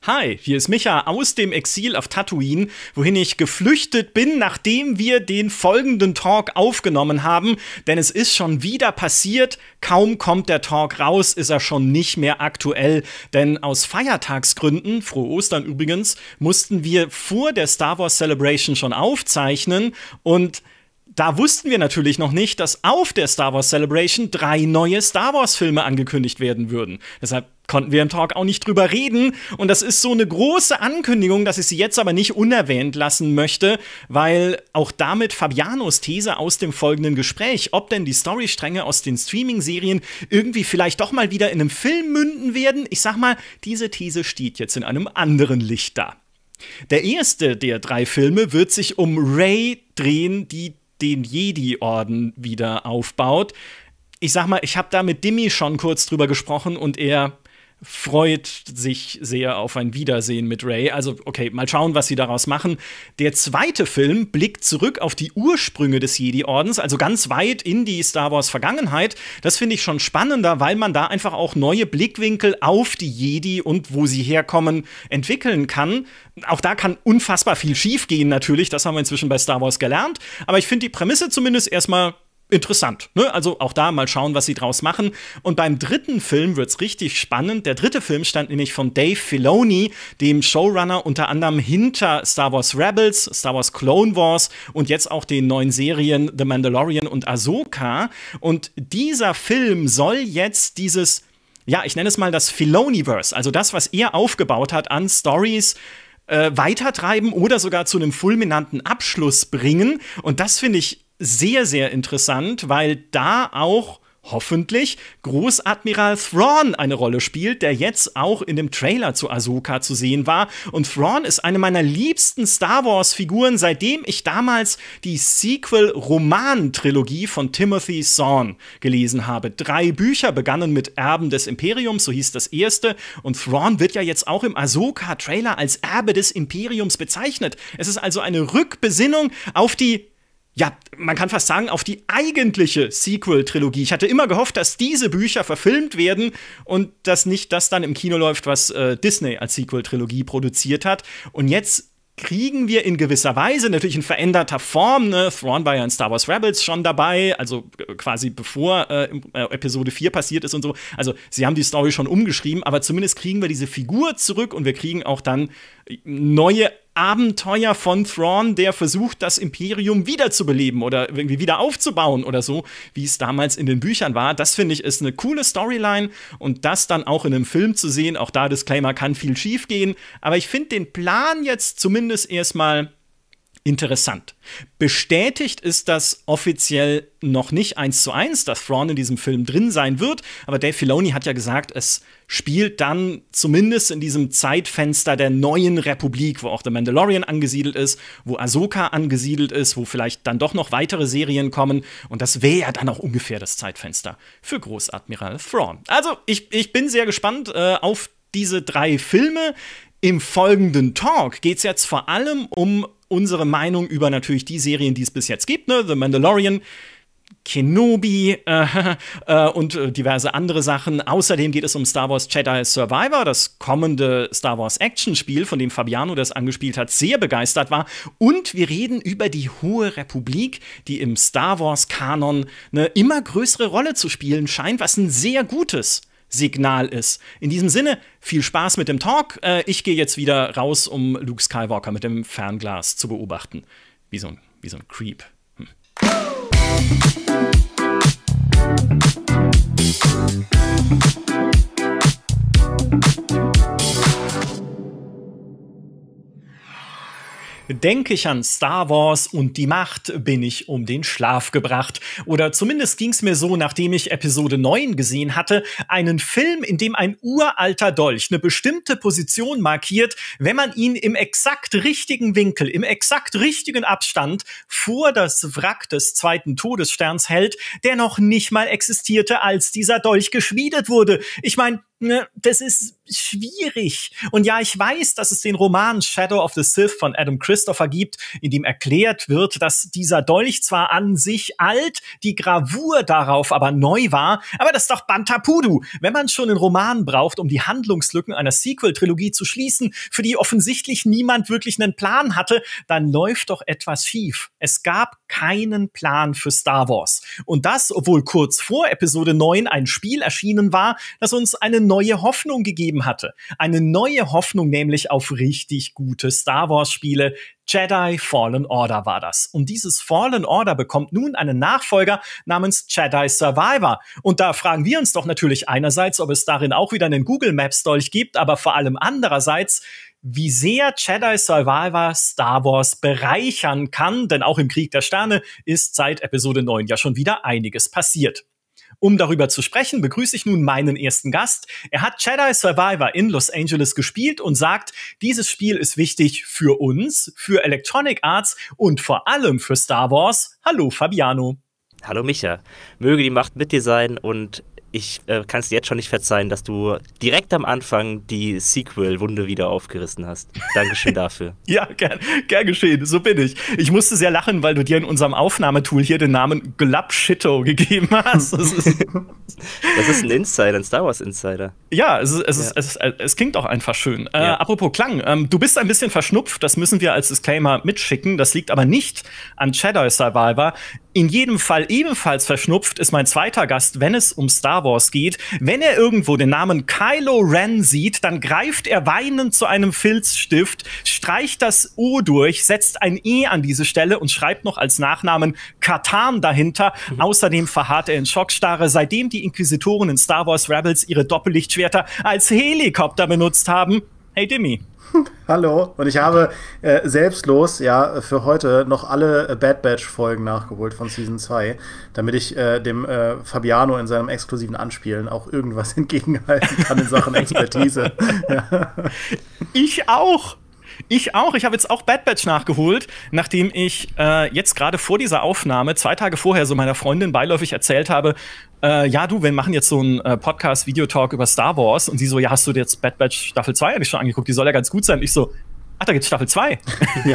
Hi, hier ist Micha aus dem Exil auf Tatooine, wohin ich geflüchtet bin, nachdem wir den folgenden Talk aufgenommen haben. Denn es ist schon wieder passiert, kaum kommt der Talk raus, ist er schon nicht mehr aktuell. Denn aus Feiertagsgründen, frohe Ostern übrigens, mussten wir vor der Star Wars Celebration schon aufzeichnen. Und da wussten wir natürlich noch nicht, dass auf der Star Wars Celebration 3 neue Star Wars Filme angekündigt werden würden. Deshalb konnten wir im Talk auch nicht drüber reden. Und das ist so eine große Ankündigung, dass ich sie jetzt aber nicht unerwähnt lassen möchte, weil auch damit Fabianos These aus dem folgenden Gespräch, ob denn die Storystränge aus den Streaming-Serien irgendwie vielleicht doch mal wieder in einem Film münden werden, ich sag mal, diese These steht jetzt in einem anderen Licht da. Der erste der 3 Filme wird sich um Rey drehen, die den Jedi-Orden wieder aufbaut. Ich sag mal, ich habe da mit Dimmi schon kurz drüber gesprochen und er freut sich sehr auf ein Wiedersehen mit Rey. Also, okay, mal schauen, was sie daraus machen. Der zweite Film blickt zurück auf die Ursprünge des Jedi-Ordens, also ganz weit in die Star Wars-Vergangenheit. Das finde ich schon spannender, weil man da einfach auch neue Blickwinkel auf die Jedi und wo sie herkommen entwickeln kann. Auch da kann unfassbar viel schiefgehen natürlich, das haben wir inzwischen bei Star Wars gelernt. Aber ich finde die Prämisse zumindest erstmal interessant, ne? Also auch da mal schauen, was sie draus machen. Und beim dritten Film wird's richtig spannend. Der dritte Film stand nämlich von Dave Filoni, dem Showrunner unter anderem hinter Star Wars Rebels, Star Wars Clone Wars und jetzt auch den neuen Serien The Mandalorian und Ahsoka. Und dieser Film soll jetzt dieses, ja, ich nenne es mal das Filoniverse, also das, was er aufgebaut hat an Stories, weitertreiben oder sogar zu einem fulminanten Abschluss bringen. Und das finde ich sehr, sehr interessant, weil da auch hoffentlich Großadmiral Thrawn eine Rolle spielt, der jetzt auch in dem Trailer zu Ahsoka zu sehen war. Und Thrawn ist eine meiner liebsten Star Wars-Figuren, seitdem ich damals die Sequel-Roman-Trilogie von Timothy Zahn gelesen habe. 3 Bücher begannen mit Erben des Imperiums, so hieß das erste. Und Thrawn wird ja jetzt auch im Ahsoka-Trailer als Erbe des Imperiums bezeichnet. Es ist also eine Rückbesinnung auf die, ja, man kann fast sagen, auf die eigentliche Sequel-Trilogie. Ich hatte immer gehofft, dass diese Bücher verfilmt werden und dass nicht das dann im Kino läuft, was Disney als Sequel-Trilogie produziert hat. Und jetzt kriegen wir in gewisser Weise, natürlich in veränderter Form, ne? Thrawn war ja in Star Wars Rebels schon dabei, also quasi bevor Episode 4 passiert ist und so. Also sie haben die Story schon umgeschrieben, aber zumindest kriegen wir diese Figur zurück und wir kriegen auch dann neue Abenteuer von Thrawn, der versucht, das Imperium wiederzubeleben oder irgendwie wieder aufzubauen oder so, wie es damals in den Büchern war. Das, finde ich, ist eine coole Storyline und das dann auch in einem Film zu sehen, auch da Disclaimer, kann viel schief gehen, aber ich finde den Plan jetzt zumindest erstmal interessant. Bestätigt ist das offiziell noch nicht 1:1, dass Thrawn in diesem Film drin sein wird, aber Dave Filoni hat ja gesagt, es spielt dann zumindest in diesem Zeitfenster der neuen Republik, wo auch The Mandalorian angesiedelt ist, wo Ahsoka angesiedelt ist, wo vielleicht dann doch noch weitere Serien kommen und das wäre ja dann auch ungefähr das Zeitfenster für Großadmiral Thrawn. Also ich bin sehr gespannt auf diese 3 Filme. Im folgenden Talk geht es jetzt vor allem um unsere Meinung über natürlich die Serien, die es bis jetzt gibt, ne? The Mandalorian, Kenobi und diverse andere Sachen. Außerdem geht es um Star Wars Jedi Survivor, das kommende Star Wars Action-Spiel, von dem Fabiano das angespielt hat, sehr begeistert war. Und wir reden über die Hohe Republik, die im Star Wars-Kanon eine immer größere Rolle zu spielen scheint, was ein sehr gutes Signal ist. In diesem Sinne, viel Spaß mit dem Talk. Ich gehe jetzt wieder raus, um Luke Skywalker mit dem Fernglas zu beobachten. Wie so ein Creep. Denke ich an Star Wars und die Macht, bin ich um den Schlaf gebracht. Oder zumindest ging's mir so, nachdem ich Episode 9 gesehen hatte, einen Film, in dem ein uralter Dolch eine bestimmte Position markiert, wenn man ihn im exakt richtigen Winkel, im exakt richtigen Abstand vor das Wrack des 2. Todessterns hält, der noch nicht mal existierte, als dieser Dolch geschmiedet wurde. Ich meine, Das ist schwierig. Und ja, ich weiß, dass es den Roman Shadow of the Sith von Adam Christopher gibt, in dem erklärt wird, dass dieser Dolch zwar an sich alt, die Gravur darauf aber neu war, aber das ist doch Bantapudu. Wenn man schon einen Roman braucht, um die Handlungslücken einer Sequel-Trilogie zu schließen, für die offensichtlich niemand wirklich einen Plan hatte, dann läuft doch etwas schief. Es gab keinen Plan für Star Wars. Und das, obwohl kurz vor Episode 9 ein Spiel erschienen war, das uns eine neue Hoffnung gegeben hatte. Eine neue Hoffnung nämlich auf richtig gute Star Wars-Spiele. Jedi Fallen Order war das. Und dieses Fallen Order bekommt nun einen Nachfolger namens Jedi Survivor. Und da fragen wir uns doch natürlich einerseits, ob es darin auch wieder einen Google Maps Dolch gibt, aber vor allem andererseits, wie sehr Jedi Survivor Star Wars bereichern kann, denn auch im Krieg der Sterne ist seit Episode 9 ja schon wieder einiges passiert. Um darüber zu sprechen, begrüße ich nun meinen ersten Gast. Er hat Jedi Survivor in Los Angeles gespielt und sagt, dieses Spiel ist wichtig für uns, für Electronic Arts und vor allem für Star Wars. Hallo Fabiano. Hallo Micha. Möge die Macht mit dir sein und ich kann es dir jetzt schon nicht verzeihen, dass du direkt am Anfang die Sequel-Wunde wieder aufgerissen hast. Dankeschön dafür. Ja, gern geschehen, so bin ich. Ich musste sehr lachen, weil du dir in unserem Aufnahmetool hier den Namen Glubshitto gegeben hast. Das ist ein Insider, ein Star Wars Insider. Ja, es klingt auch einfach schön. Ja. Apropos Klang, du bist ein bisschen verschnupft, das müssen wir als Disclaimer mitschicken. Das liegt aber nicht an Jedi Survivor. In jedem Fall ebenfalls verschnupft ist mein zweiter Gast, wenn es um Star Wars geht. Wenn er irgendwo den Namen Kylo Ren sieht, dann greift er weinend zu einem Filzstift, streicht das O durch, setzt ein E an diese Stelle und schreibt noch als Nachnamen Katan dahinter. Außerdem verharrt er in Schockstarre, seitdem die Inquisitoren in Star Wars Rebels ihre Doppellichtschwerter als Helikopter benutzt haben. Hey Dimmy. Hallo, und ich habe selbstlos für heute noch alle Bad Batch Folgen nachgeholt von Season 2, damit ich dem Fabiano in seinem exklusiven Anspielen auch irgendwas entgegenhalten kann in Sachen Expertise. Ja. Ich auch. Ich habe jetzt auch Bad Batch nachgeholt, nachdem ich jetzt gerade vor dieser Aufnahme, 2 Tage vorher, so meiner Freundin beiläufig erzählt habe, ja du, wir machen jetzt so einen Podcast-Videotalk über Star Wars. Und sie so, ja, hast du dir jetzt Bad Batch Staffel 2 eigentlich schon angeguckt? Die soll ja ganz gut sein. Und ich so, ach, da gibt's Staffel 2. Ja.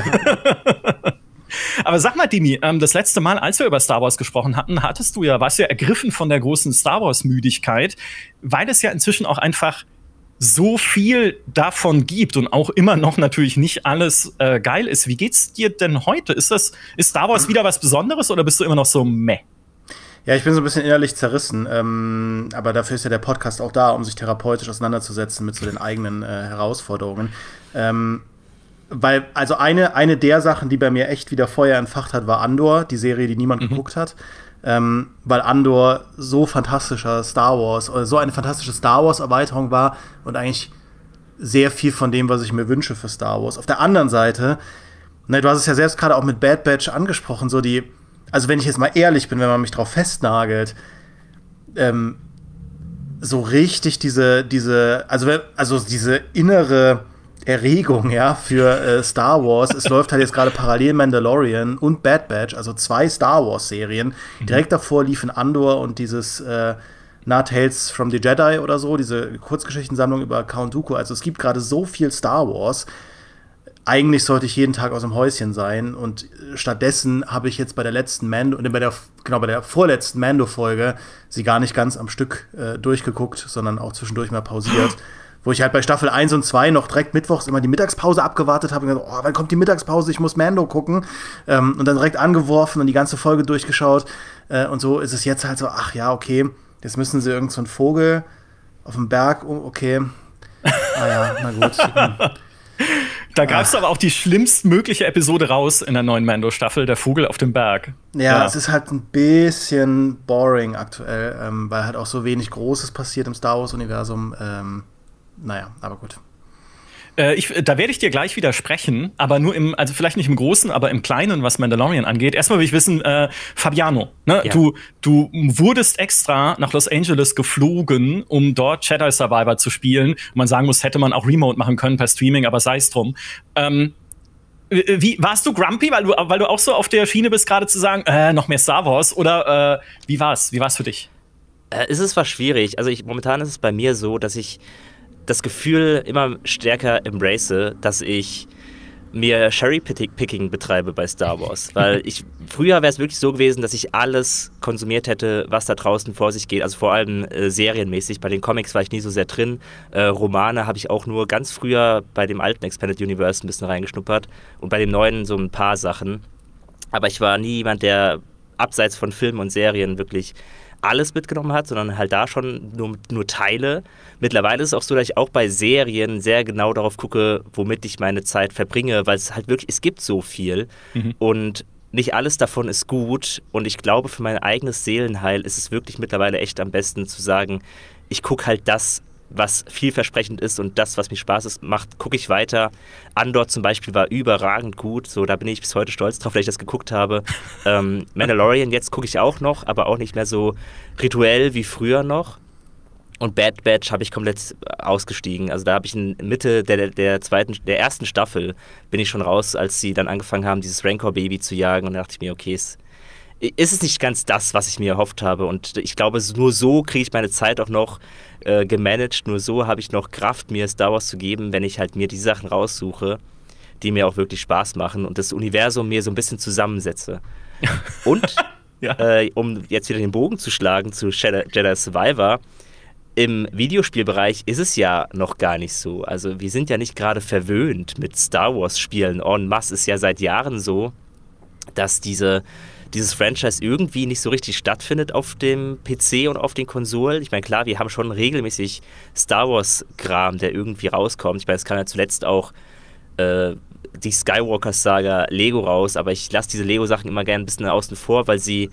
Aber sag mal, Dimi, das letzte Mal, als wir über Star Wars gesprochen hatten, warst du ja ergriffen von der großen Star Wars-Müdigkeit, weil es ja inzwischen auch einfach so viel davon gibt und auch immer noch natürlich nicht alles geil ist. Wie geht's dir denn heute? Ist Star Wars wieder was Besonderes oder bist du immer noch so meh? Ja, ich bin so ein bisschen innerlich zerrissen, aber dafür ist ja der Podcast auch da, um sich therapeutisch auseinanderzusetzen mit so den eigenen Herausforderungen. Weil, also eine der Sachen, die bei mir echt wieder Feuer entfacht hat, war Andor, die Serie, die niemand geguckt hat. Weil Andor so eine fantastische Star Wars Erweiterung war und eigentlich sehr viel von dem, was ich mir wünsche für Star Wars. Auf der anderen Seite, du hast es ja selbst gerade auch mit Bad Batch angesprochen, also wenn ich jetzt mal ehrlich bin, wenn man mich drauf festnagelt, so richtig diese innere Erregung, für Star Wars. Es läuft halt jetzt gerade parallel Mandalorian und Bad Batch, also 2 Star Wars-Serien. Direkt davor liefen Andor und dieses Tales from the Jedi oder so, diese Kurzgeschichtensammlung über Count Dooku. Also es gibt gerade so viel Star Wars. Eigentlich sollte ich jeden Tag aus dem Häuschen sein und stattdessen habe ich jetzt bei der letzten bei der vorletzten Mando-Folge sie gar nicht ganz am Stück durchgeguckt, sondern auch zwischendurch mal pausiert. Wo ich halt bei Staffel 1 und 2 noch direkt mittwochs immer die Mittagspause abgewartet habe und gesagt, wann kommt die Mittagspause, ich muss Mando gucken. Und dann direkt angeworfen und die ganze Folge durchgeschaut. Und so ist es jetzt halt so, ach ja, okay, jetzt müssen sie irgend so einen Vogel auf dem Berg, okay. Ah ja, na gut. Da greifst du aber auch die schlimmstmögliche Episode raus in der neuen Mando-Staffel, der Vogel auf dem Berg. Ja, es ist halt ein bisschen boring aktuell, weil halt auch so wenig Großes passiert im Star Wars-Universum. Aber gut. Da werde ich dir gleich widersprechen, aber nur also vielleicht nicht im Großen, aber im Kleinen, was Mandalorian angeht. Erstmal will ich wissen, Fabiano, ne? Ja. Du wurdest extra nach Los Angeles geflogen, um dort Jedi Survivor zu spielen. Und man sagen muss, hätte man auch Remote machen können per Streaming, aber sei es drum. Wie warst du grumpy, weil du auch so auf der Schiene bist, gerade zu sagen, noch mehr Star Wars? Oder wie war's? Wie war's für dich? Es ist zwar schwierig, also momentan ist es bei mir so, dass ich das Gefühl immer stärker embrace, dass ich mir Cherry-Picking betreibe bei Star Wars, weil früher wäre es wirklich so gewesen, dass ich alles konsumiert hätte, was da draußen vor sich geht, also vor allem serienmäßig. Bei den Comics war ich nie so sehr drin. Romane habe ich auch nur ganz früher bei dem alten Expanded Universe ein bisschen reingeschnuppert und bei dem neuen so ein paar Sachen. Aber ich war nie jemand, der abseits von Filmen und Serien wirklich alles mitgenommen hat, sondern halt da schon nur Teile. Mittlerweile ist es auch so, dass ich auch bei Serien sehr genau darauf gucke, womit ich meine Zeit verbringe, weil es halt wirklich, es gibt so viel und nicht alles davon ist gut und ich glaube, für mein eigenes Seelenheil ist es wirklich mittlerweile echt am besten zu sagen, ich gucke halt das, was vielversprechend ist und das, was mir Spaß macht, gucke ich weiter. Andor zum Beispiel war überragend gut, so da bin ich bis heute stolz drauf, dass ich das geguckt habe. Mandalorian jetzt gucke ich auch noch, aber auch nicht mehr so rituell wie früher noch. Und Bad Batch habe ich komplett ausgestiegen. Also da habe ich in Mitte der ersten Staffel bin ich schon raus, als sie dann angefangen haben, dieses Rancor-Baby zu jagen und da dachte ich mir, okay, ist es nicht ganz das, was ich mir erhofft habe. Und ich glaube, nur so kriege ich meine Zeit auch noch gemanagt. Nur so habe ich noch Kraft, mir Star Wars zu geben, wenn ich halt mir die Sachen raussuche, die mir auch wirklich Spaß machen und das Universum mir so ein bisschen zusammensetze. Und, um jetzt wieder den Bogen zu schlagen zu Jedi Survivor, im Videospielbereich ist es ja noch gar nicht so. Also wir sind ja nicht gerade verwöhnt mit Star Wars-Spielen. En masse ist ja seit Jahren so, dass dieses Franchise irgendwie nicht so richtig stattfindet auf dem PC und auf den Konsolen. Ich meine, klar, wir haben schon regelmäßig Star Wars-Kram, der irgendwie rauskommt. Ich meine, es kam ja zuletzt auch die Skywalker-Saga Lego raus, aber ich lasse diese Lego-Sachen immer gerne ein bisschen außen vor, weil sie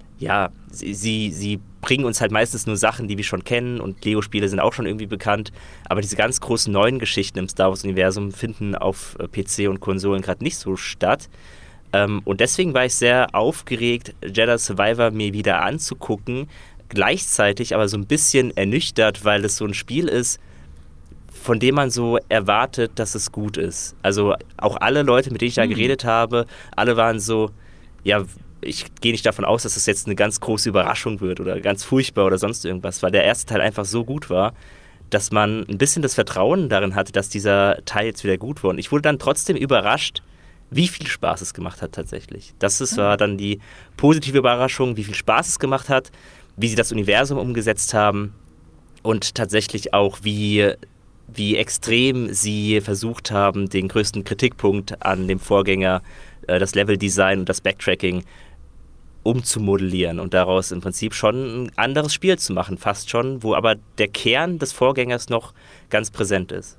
bringen uns halt meistens nur Sachen, die wir schon kennen und Lego-Spiele sind auch schon irgendwie bekannt, aber diese ganz großen neuen Geschichten im Star Wars-Universum finden auf PC und Konsolen gerade nicht so statt. Und deswegen war ich sehr aufgeregt, Jedi Survivor mir wieder anzugucken, gleichzeitig aber so ein bisschen ernüchtert, weil es so ein Spiel ist, von dem man so erwartet, dass es gut ist. Also auch alle Leute, mit denen ich da geredet habe, alle waren so, ja, ich gehe nicht davon aus, dass es jetzt eine ganz große Überraschung wird oder ganz furchtbar oder sonst irgendwas, weil der erste Teil einfach so gut war, dass man ein bisschen das Vertrauen darin hatte, dass dieser Teil jetzt wieder gut war. Und ich wurde dann trotzdem überrascht, wie viel Spaß es gemacht hat tatsächlich. War dann die positive Überraschung, wie viel Spaß es gemacht hat, wie sie das Universum umgesetzt haben und tatsächlich auch, wie extrem sie versucht haben, den größten Kritikpunkt an dem Vorgänger, das Leveldesign und das Backtracking, umzumodellieren und daraus im Prinzip schon ein anderes Spiel zu machen, fast schon, wo aber der Kern des Vorgängers noch ganz präsent ist.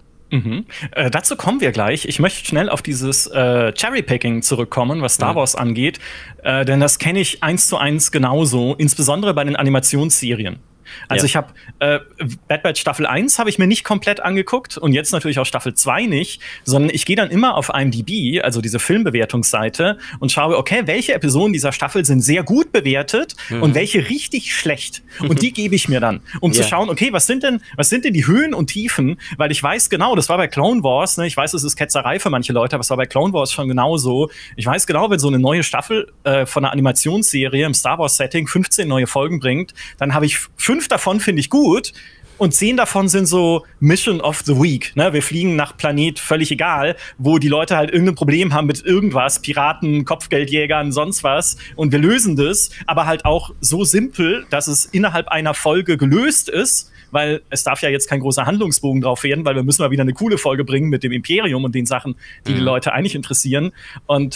Dazu kommen wir gleich. Ich möchte schnell auf dieses Cherrypicking zurückkommen, was Star Wars angeht, denn das kenne ich 1:1 genauso, insbesondere bei den Animationsserien. Also ich habe Bad Batch Staffel 1 habe ich mir nicht komplett angeguckt und jetzt natürlich auch Staffel 2 nicht, sondern ich gehe dann immer auf IMDb, also diese Filmbewertungsseite, und schaue, okay, welche Episoden dieser Staffel sind sehr gut bewertet und welche richtig schlecht. Und die gebe ich mir dann, um zu schauen, okay, was sind denn die Höhen und Tiefen, weil ich weiß genau, das war bei Clone Wars, ne, ich weiß, es ist Ketzerei für manche Leute, aber es war bei Clone Wars schon genauso. Ich weiß genau, wenn so eine neue Staffel von einer Animationsserie im Star Wars Setting 15 neue Folgen bringt, dann habe ich 5 davon finde ich gut und 10 davon sind so Mission of the Week. Ne? Wir fliegen nach Planet völlig egal, wo die Leute halt irgendein Problem haben mit irgendwas, Piraten, Kopfgeldjägern, sonst was und wir lösen das, aber halt auch so simpel, dass es innerhalb einer Folge gelöst ist, weil es darf ja jetzt kein großer Handlungsbogen drauf werden, weil wir müssen mal wieder eine coole Folge bringen mit dem Imperium und den Sachen, die die Leute eigentlich interessieren. Und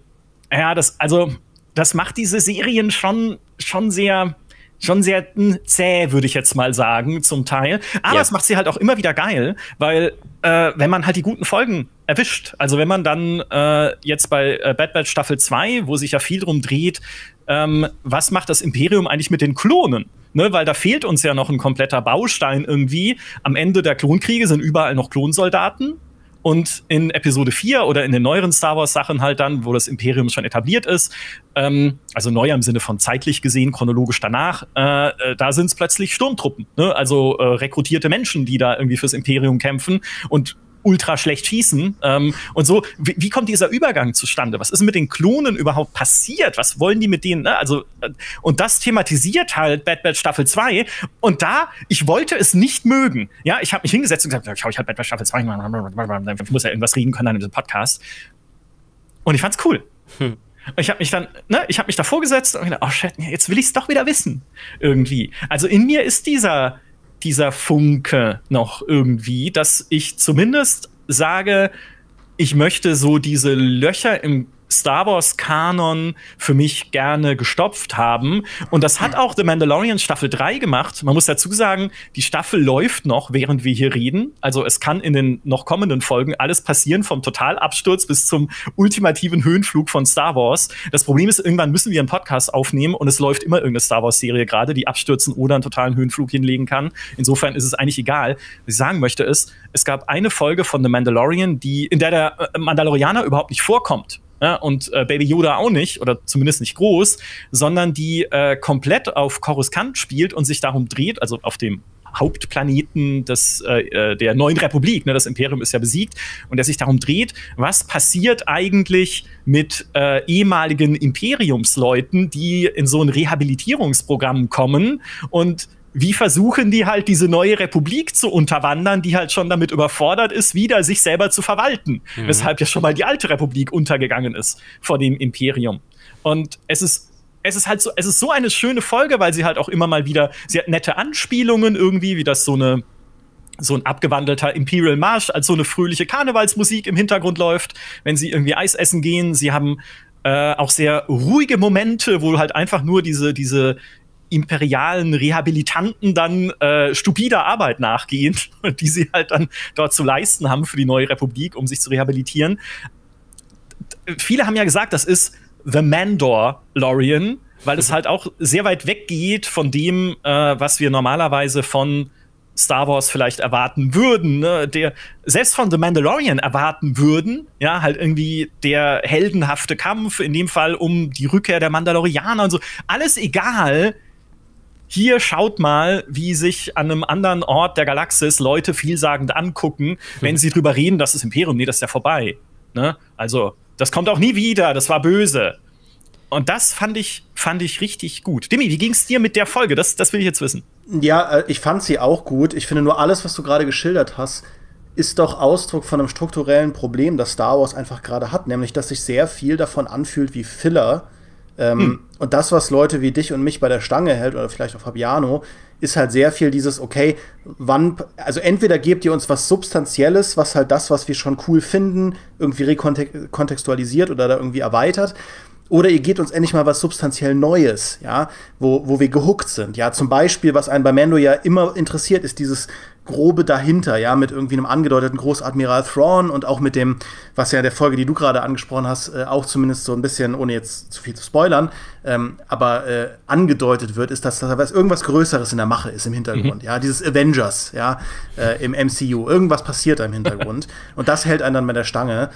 das macht diese Serien schon sehr zäh, würde ich jetzt mal sagen, zum Teil. Aber es macht sie halt auch immer wieder geil, weil wenn man halt die guten Folgen erwischt, also wenn man dann jetzt bei Bad Batch Staffel 2, wo sich ja viel drum dreht, was macht das Imperium eigentlich mit den Klonen? Ne, weil da fehlt uns ja noch ein kompletter Baustein irgendwie. Am Ende der Klonkriege sind überall noch Klonsoldaten. Und in Episode 4 oder in den neueren Star Wars Sachen halt dann, wo das Imperium schon etabliert ist, also neuer im Sinne von zeitlich gesehen, chronologisch danach, da sind es plötzlich Sturmtruppen, ne? Also rekrutierte Menschen, die da irgendwie fürs Imperium kämpfen. Und ultra schlecht schießen. Und so, wie kommt dieser Übergang zustande? Was ist mit den Klonen überhaupt passiert? Was wollen die mit denen? Ne? Also, und das thematisiert halt Bad Batch Staffel 2. Und ich wollte es nicht mögen. Ja, ich habe mich hingesetzt und gesagt, schau ich halt Bad Batch Staffel 2, ich muss ja irgendwas reden können an diesem Podcast. Und ich fand's cool. Ich habe mich dann, ich habe mich davor gesetzt und gedacht, oh shit, jetzt will ich es doch wieder wissen. Irgendwie. Also in mir ist dieser Funke noch irgendwie, dass ich zumindest sage, ich möchte so diese Löcher im Star Wars-Kanon für mich gerne gestopft haben. Und das hat auch The Mandalorian Staffel 3 gemacht. Man muss dazu sagen, die Staffel läuft noch, während wir hier reden. Also es kann in den noch kommenden Folgen alles passieren, vom Totalabsturz bis zum ultimativen Höhenflug von Star Wars. Das Problem ist, irgendwann müssen wir einen Podcast aufnehmen und es läuft immer irgendeine Star Wars-Serie gerade, die abstürzen oder einen totalen Höhenflug hinlegen kann. Insofern ist es eigentlich egal. Was ich sagen möchte ist, es gab eine Folge von The Mandalorian, in der der Mandalorianer überhaupt nicht vorkommt. Ja, und Baby Yoda auch nicht, oder zumindest nicht groß, sondern die komplett auf Coruscant spielt und sich darum dreht, also auf dem Hauptplaneten der neuen Republik, das Imperium ist ja besiegt, und der sich darum dreht, was passiert eigentlich mit ehemaligen Imperiumsleuten, die in so ein Rehabilitierungsprogramm kommen und wie versuchen die halt diese neue Republik zu unterwandern, die halt schon damit überfordert ist, wieder sich selber zu verwalten. Weshalb ja schon mal die alte Republik untergegangen ist vor dem Imperium. Und es ist so eine schöne Folge, weil sie halt auch immer mal wieder, sie hat nette Anspielungen irgendwie, wie das so ein abgewandelter Imperial March als so eine fröhliche Karnevalsmusik im Hintergrund läuft, wenn sie irgendwie Eis essen gehen. Sie haben auch sehr ruhige Momente, wo halt einfach nur diese imperialen Rehabilitanten dann stupider Arbeit nachgehen, die sie halt dann dort zu leisten haben für die neue Republik, um sich zu rehabilitieren. Viele haben ja gesagt, das ist The Mandalorian, weil es halt auch sehr weit weggeht von dem, was wir normalerweise von Star Wars vielleicht erwarten würden, ne? Selbst von The Mandalorian erwarten würden, ja, halt irgendwie der heldenhafte Kampf, in dem Fall um die Rückkehr der Mandalorianer und so. Alles egal. Hier schaut mal, wie sich an einem anderen Ort der Galaxis Leute vielsagend angucken, wenn sie drüber reden, dass das Imperium, das ist ja vorbei. Ne? Also, das kommt auch nie wieder, das war böse. Und das fand ich richtig gut. Demi, wie ging's dir mit der Folge? Das will ich jetzt wissen. Ja, ich fand sie auch gut. Ich finde nur alles, was du gerade geschildert hast, ist doch Ausdruck von einem strukturellen Problem, das Star Wars einfach gerade hat. Nämlich, dass sich sehr viel davon anfühlt wie Filler. Und das, was Leute wie dich und mich bei der Stange hält, oder vielleicht auch Fabiano, ist halt sehr viel dieses, okay, also entweder gebt ihr uns was Substanzielles, was halt das, was wir schon cool finden, irgendwie rekontextualisiert oder da irgendwie erweitert, oder ihr gebt uns endlich mal was substanziell Neues, ja, wo wir gehuckt sind. Ja, zum Beispiel, was einen bei Mando ja immer interessiert, ist dieses Grobe dahinter, ja, mit irgendwie einem angedeuteten Großadmiral Thrawn und auch mit dem, was ja in der Folge, die du gerade angesprochen hast, auch zumindest so ein bisschen, ohne jetzt zu viel zu spoilern, aber angedeutet wird, ist, dass da irgendwas Größeres in der Mache ist im Hintergrund, ja, dieses Avengers, ja, im MCU, irgendwas passiert da im Hintergrund und das hält einen dann bei der Stange,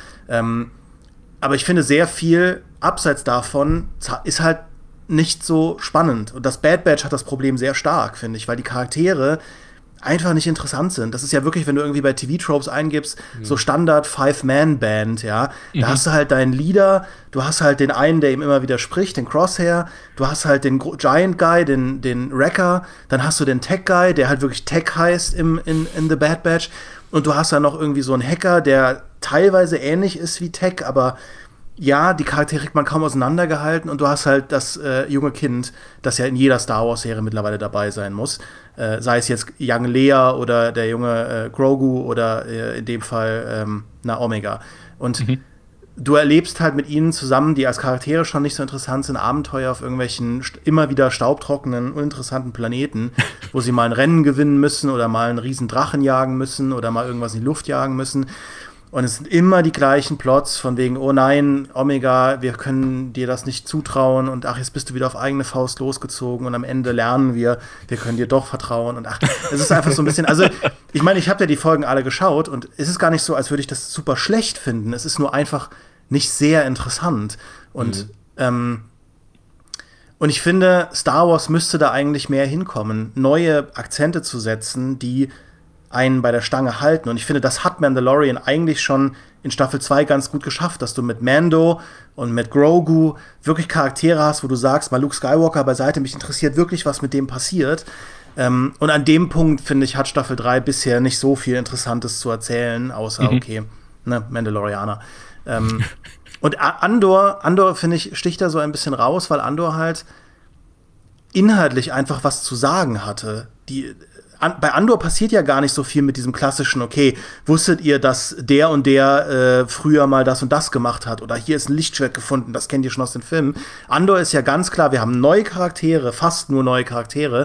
aber ich finde, sehr viel abseits davon ist halt nicht so spannend. Und das Bad Batch hat das Problem sehr stark, finde ich, weil die Charaktere einfach nicht interessant sind. Das ist ja wirklich, wenn du irgendwie bei TV-Tropes eingibst, so Standard Five-Man-Band, ja. Da hast du halt deinen Leader, du hast halt den einen, der ihm immer wieder spricht, den Crosshair, du hast halt den Giant Guy, den Wrecker, dann hast du den Tech Guy, der halt wirklich Tech heißt in The Bad Batch. Und du hast dann noch irgendwie so einen Hacker, der teilweise ähnlich ist wie Tech, aber ja, die Charaktere kriegt man kaum auseinandergehalten und du hast halt das junge Kind, das ja in jeder Star Wars-Serie mittlerweile dabei sein muss. Sei es jetzt Young Leia oder der junge Grogu oder in dem Fall Omega. Und du erlebst halt mit ihnen zusammen, die als Charaktere schon nicht so interessant sind, Abenteuer auf irgendwelchen immer wieder staubtrockenen, uninteressanten Planeten, wo sie mal ein Rennen gewinnen müssen oder mal einen riesen Drachen jagen müssen oder mal irgendwas in die Luft jagen müssen. Und es sind immer die gleichen Plots von wegen, oh nein, Omega, wir können dir das nicht zutrauen und ach, jetzt bist du wieder auf eigene Faust losgezogen und am Ende lernen wir können dir doch vertrauen und ach, es ist einfach so ein bisschen, also ich meine, ich habe ja die Folgen alle geschaut und es ist gar nicht so, als würde ich das super schlecht finden, es ist nur einfach nicht sehr interessant und und ich finde, Star Wars müsste da eigentlich mehr hinkommen, neue Akzente zu setzen, die einen bei der Stange halten. Und ich finde, das hat Mandalorian eigentlich schon in Staffel 2 ganz gut geschafft, dass du mit Mando und mit Grogu wirklich Charaktere hast, wo du sagst, mal Luke Skywalker beiseite, mich interessiert wirklich, was mit dem passiert. Und an dem Punkt, finde ich, hat Staffel 3 bisher nicht so viel Interessantes zu erzählen, außer, okay, ne, Mandalorianer. Und Andor, finde ich, sticht da so ein bisschen raus, weil Andor halt inhaltlich einfach was zu sagen hatte. Bei Andor passiert ja gar nicht so viel mit diesem klassischen, okay, wusstet ihr, dass der und der früher mal das und das gemacht hat? Oder hier ist ein Lichtschwert gefunden, das kennt ihr schon aus den Filmen. Andor ist ja ganz klar, wir haben neue Charaktere, fast nur neue Charaktere.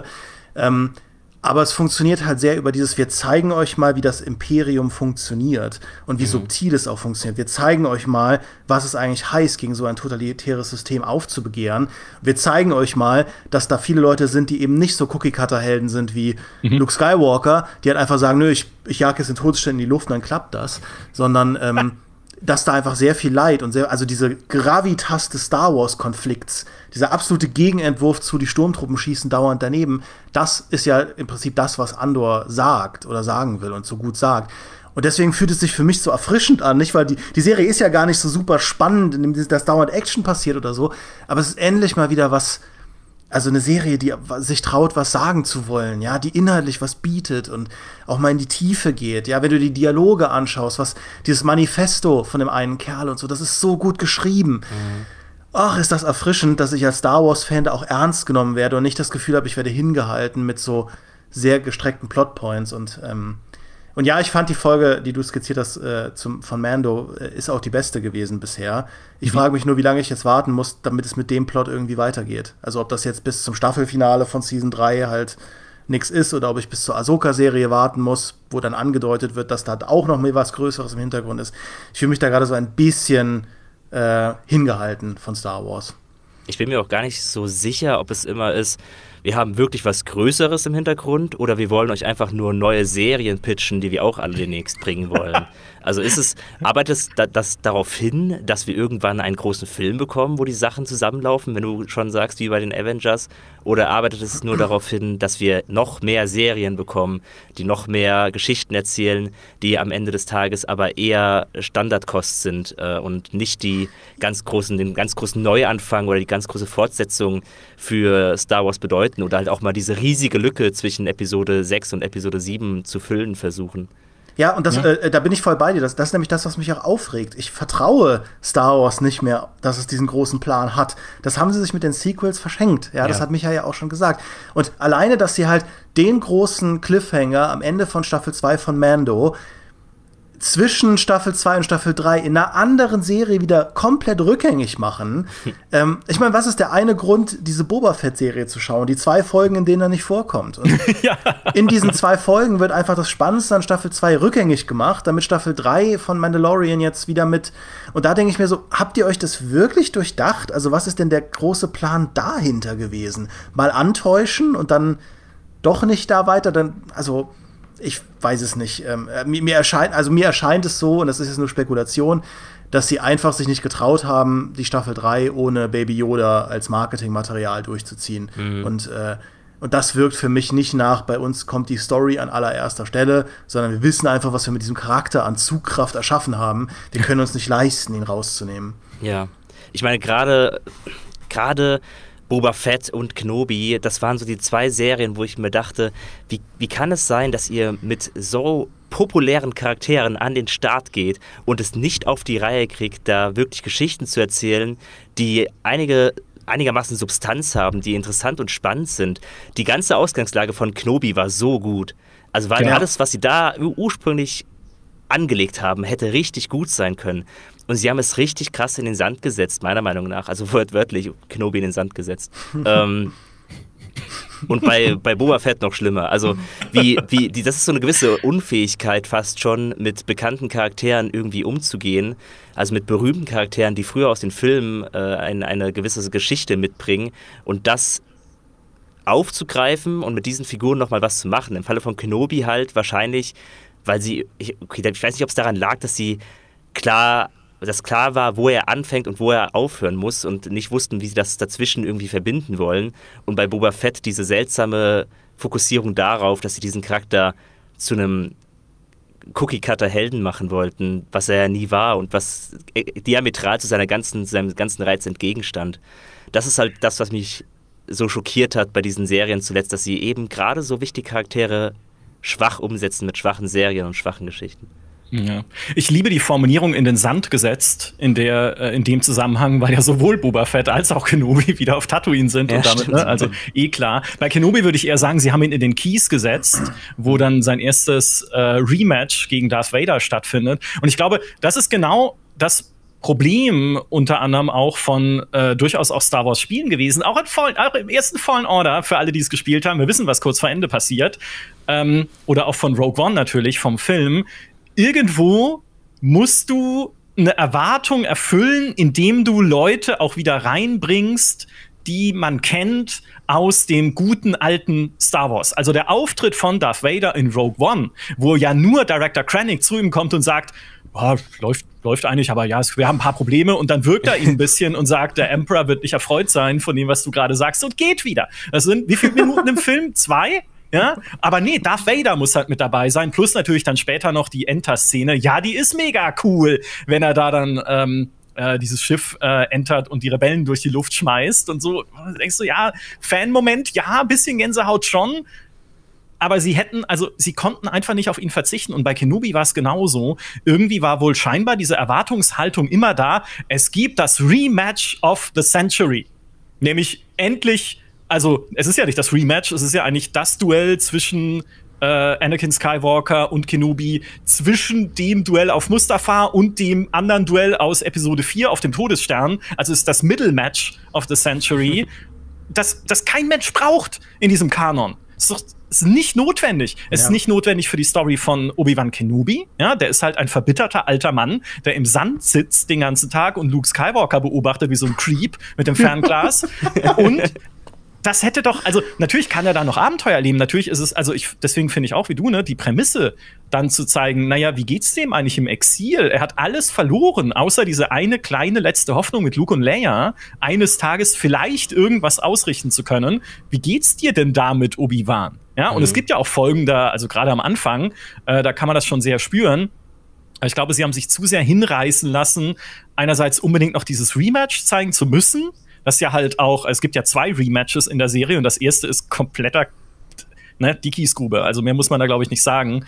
Aber es funktioniert halt sehr über dieses, wir zeigen euch mal, wie das Imperium funktioniert und wie subtil es auch funktioniert. Wir zeigen euch mal, was es eigentlich heißt, gegen so ein totalitäres System aufzubegehren. Wir zeigen euch mal, dass da viele Leute sind, die eben nicht so Cookie-Cutter-Helden sind wie Luke Skywalker, die halt einfach sagen, nö, ich jag jetzt den Todesstern in die Luft und dann klappt das. Sondern dass da einfach sehr viel Leid und also diese Gravitas des Star Wars-Konflikts, dieser absolute Gegenentwurf zu die Sturmtruppen schießen dauernd daneben, das ist ja im Prinzip das, was Andor sagt oder sagen will und so gut sagt. Und deswegen fühlt es sich für mich so erfrischend an, nicht? Weil die Serie ist ja gar nicht so super spannend, indem dass dauernd Action passiert oder so, aber es ist endlich mal wieder was, also eine Serie, die sich traut, was sagen zu wollen, ja, die inhaltlich was bietet und auch mal in die Tiefe geht, ja, wenn du die Dialoge anschaust, was dieses Manifesto von dem einen Kerl und so, das ist so gut geschrieben. Ach, ist das erfrischend, dass ich als Star Wars-Fan da auch ernst genommen werde und nicht das Gefühl habe, ich werde hingehalten mit so sehr gestreckten Plotpoints und ja, ich fand die Folge, die du skizziert hast, von Mando, ist auch die beste gewesen bisher. Ich frage mich nur, wie lange ich jetzt warten muss, damit es mit dem Plot irgendwie weitergeht. Also ob das jetzt bis zum Staffelfinale von Season 3 halt nix ist oder ob ich bis zur Ahsoka-Serie warten muss, wo dann angedeutet wird, dass da auch noch mehr was Größeres im Hintergrund ist. Ich fühle mich da gerade so ein bisschen hingehalten von Star Wars. Ich bin mir auch gar nicht so sicher, ob es immer ist, wir haben wirklich was Größeres im Hintergrund oder wir wollen euch einfach nur neue Serien pitchen, die wir auch alle demnächst bringen wollen. Also arbeitet das darauf hin, dass wir irgendwann einen großen Film bekommen, wo die Sachen zusammenlaufen, wenn du schon sagst, wie bei den Avengers, oder arbeitet es nur darauf hin, dass wir noch mehr Serien bekommen, die noch mehr Geschichten erzählen, die am Ende des Tages aber eher Standardkost sind und nicht den ganz großen Neuanfang oder die ganz große Fortsetzung für Star Wars bedeuten oder halt auch mal diese riesige Lücke zwischen Episode 6 und Episode 7 zu füllen versuchen. Ja, und da bin ich voll bei dir. Das ist nämlich das, was mich auch aufregt. Ich vertraue Star Wars nicht mehr, dass es diesen großen Plan hat. Das haben sie sich mit den Sequels verschenkt. Ja, das hat Micha ja auch schon gesagt. Und alleine, dass sie halt den großen Cliffhanger am Ende von Staffel 2 von Mando zwischen Staffel 2 und Staffel 3 in einer anderen Serie wieder komplett rückgängig machen. Ich meine, was ist der eine Grund, diese Boba Fett-Serie zu schauen? Die 2 Folgen, in denen er nicht vorkommt. Und in diesen 2 Folgen wird einfach das Spannendste an Staffel 2 rückgängig gemacht, damit Staffel 3 von Mandalorian jetzt wieder mit. Und da denke ich mir so, habt ihr euch das wirklich durchdacht? Also was ist denn der große Plan dahinter gewesen? Mal antäuschen und dann doch nicht da weiter? Also ich weiß es nicht. Mir erscheint es so, und das ist jetzt nur Spekulation, dass sie einfach sich nicht getraut haben, die Staffel 3 ohne Baby Yoda als Marketingmaterial durchzuziehen. Und das wirkt für mich nicht nach, bei uns kommt die Story an allererster Stelle, sondern wir wissen einfach, was wir mit diesem Charakter an Zugkraft erschaffen haben. Wir können uns nicht leisten, ihn rauszunehmen. Ja, ich meine, gerade Boba Fett und Kenobi, das waren so die 2 Serien, wo ich mir dachte, wie kann es sein, dass ihr mit so populären Charakteren an den Start geht und es nicht auf die Reihe kriegt, da wirklich Geschichten zu erzählen, die einigermaßen Substanz haben, die interessant und spannend sind. Die ganze Ausgangslage von Kenobi war so gut. Also alles, was sie da ursprünglich angelegt haben, hätte richtig gut sein können. Und sie haben es richtig krass in den Sand gesetzt, meiner Meinung nach. Also wortwörtlich Kenobi in den Sand gesetzt. Und bei Boba Fett noch schlimmer. Also das ist so eine gewisse Unfähigkeit fast schon, mit bekannten Charakteren irgendwie umzugehen. Also mit berühmten Charakteren, die früher aus den Filmen eine gewisse Geschichte mitbringen. Und das aufzugreifen und mit diesen Figuren nochmal was zu machen. Im Falle von Kenobi halt wahrscheinlich, weil ich weiß nicht, ob es daran lag, dass klar war, wo er anfängt und wo er aufhören muss und nicht wussten, wie sie das dazwischen irgendwie verbinden wollen. Und bei Boba Fett diese seltsame Fokussierung darauf, dass sie diesen Charakter zu einem Cookie-Cutter-Helden machen wollten, was er ja nie war und was diametral zu seinem ganzen Reiz entgegenstand. Das ist halt das, was mich so schockiert hat bei diesen Serien zuletzt, dass sie eben gerade so wichtige Charaktere schwach umsetzen mit schwachen Serien und schwachen Geschichten. Ja. Ich liebe die Formulierung in den Sand gesetzt, in dem Zusammenhang, weil ja sowohl Boba Fett als auch Kenobi wieder auf Tatooine sind. Ja, und damit, ne, also klar. Bei Kenobi würde ich eher sagen, sie haben ihn in den Kies gesetzt, wo dann sein erstes Rematch gegen Darth Vader stattfindet. Und ich glaube, das ist genau das Problem unter anderem auch von durchaus auch Star Wars Spielen gewesen, auch im ersten Fallen Order, für alle, die es gespielt haben. Wir wissen, was kurz vor Ende passiert. Oder auch von Rogue One natürlich, vom Film. Irgendwo musst du eine Erwartung erfüllen, indem du Leute auch wieder reinbringst, die man kennt aus dem guten alten Star Wars. Also der Auftritt von Darth Vader in Rogue One, wo ja nur Director Krennic zu ihm kommt und sagt, oh, läuft eigentlich, aber ja, wir haben ein paar Probleme, und dann wirkt er ihn ein bisschen und sagt, der Emperor wird nicht erfreut sein von dem, was du gerade sagst, und geht wieder. Das sind wie viele Minuten im Film? 2? Ja, aber nee, Darth Vader muss halt mit dabei sein, plus natürlich dann später noch die Enter-Szene. Ja, die ist mega cool, wenn er da dann dieses Schiff entert und die Rebellen durch die Luft schmeißt und so. Da denkst du, ja, Fan-Moment, ja, ein bisschen Gänsehaut schon. Aber sie konnten einfach nicht auf ihn verzichten. Und bei Kenobi war es genauso. Irgendwie war wohl scheinbar diese Erwartungshaltung immer da. Es gibt das Rematch of the Century. Nämlich endlich. Also, es ist ja nicht das Rematch, es ist ja eigentlich das Duell zwischen Anakin Skywalker und Kenobi, zwischen dem Duell auf Mustafar und dem anderen Duell aus Episode 4 auf dem Todesstern. Also es ist das Middle-Match of the Century, das kein Mensch braucht in diesem Kanon. Ist nicht notwendig. Es ist nicht notwendig für die Story von Obi-Wan Kenobi. Ja, der ist halt ein verbitterter alter Mann, der im Sand sitzt den ganzen Tag und Luke Skywalker beobachtet wie so ein Creep mit dem Fernglas. Und das hätte doch, also natürlich kann er da noch Abenteuer erleben, natürlich ist es, deswegen finde ich auch wie du, ne, die Prämisse dann zu zeigen, naja, wie geht's dem eigentlich im Exil? Er hat alles verloren, außer diese eine kleine letzte Hoffnung mit Luke und Leia, eines Tages vielleicht irgendwas ausrichten zu können. Wie geht's dir denn damit, Obi-Wan? Ja, und es gibt ja auch Folgen da, also gerade am Anfang, da kann man das schon sehr spüren. Ich glaube, sie haben sich zu sehr hinreißen lassen, einerseits unbedingt noch dieses Rematch zeigen zu müssen. Das ist ja halt auch, es gibt ja 2 Rematches in der Serie und das erste ist kompletter, die Kiesgrube. Also mehr muss man da, glaube ich, nicht sagen.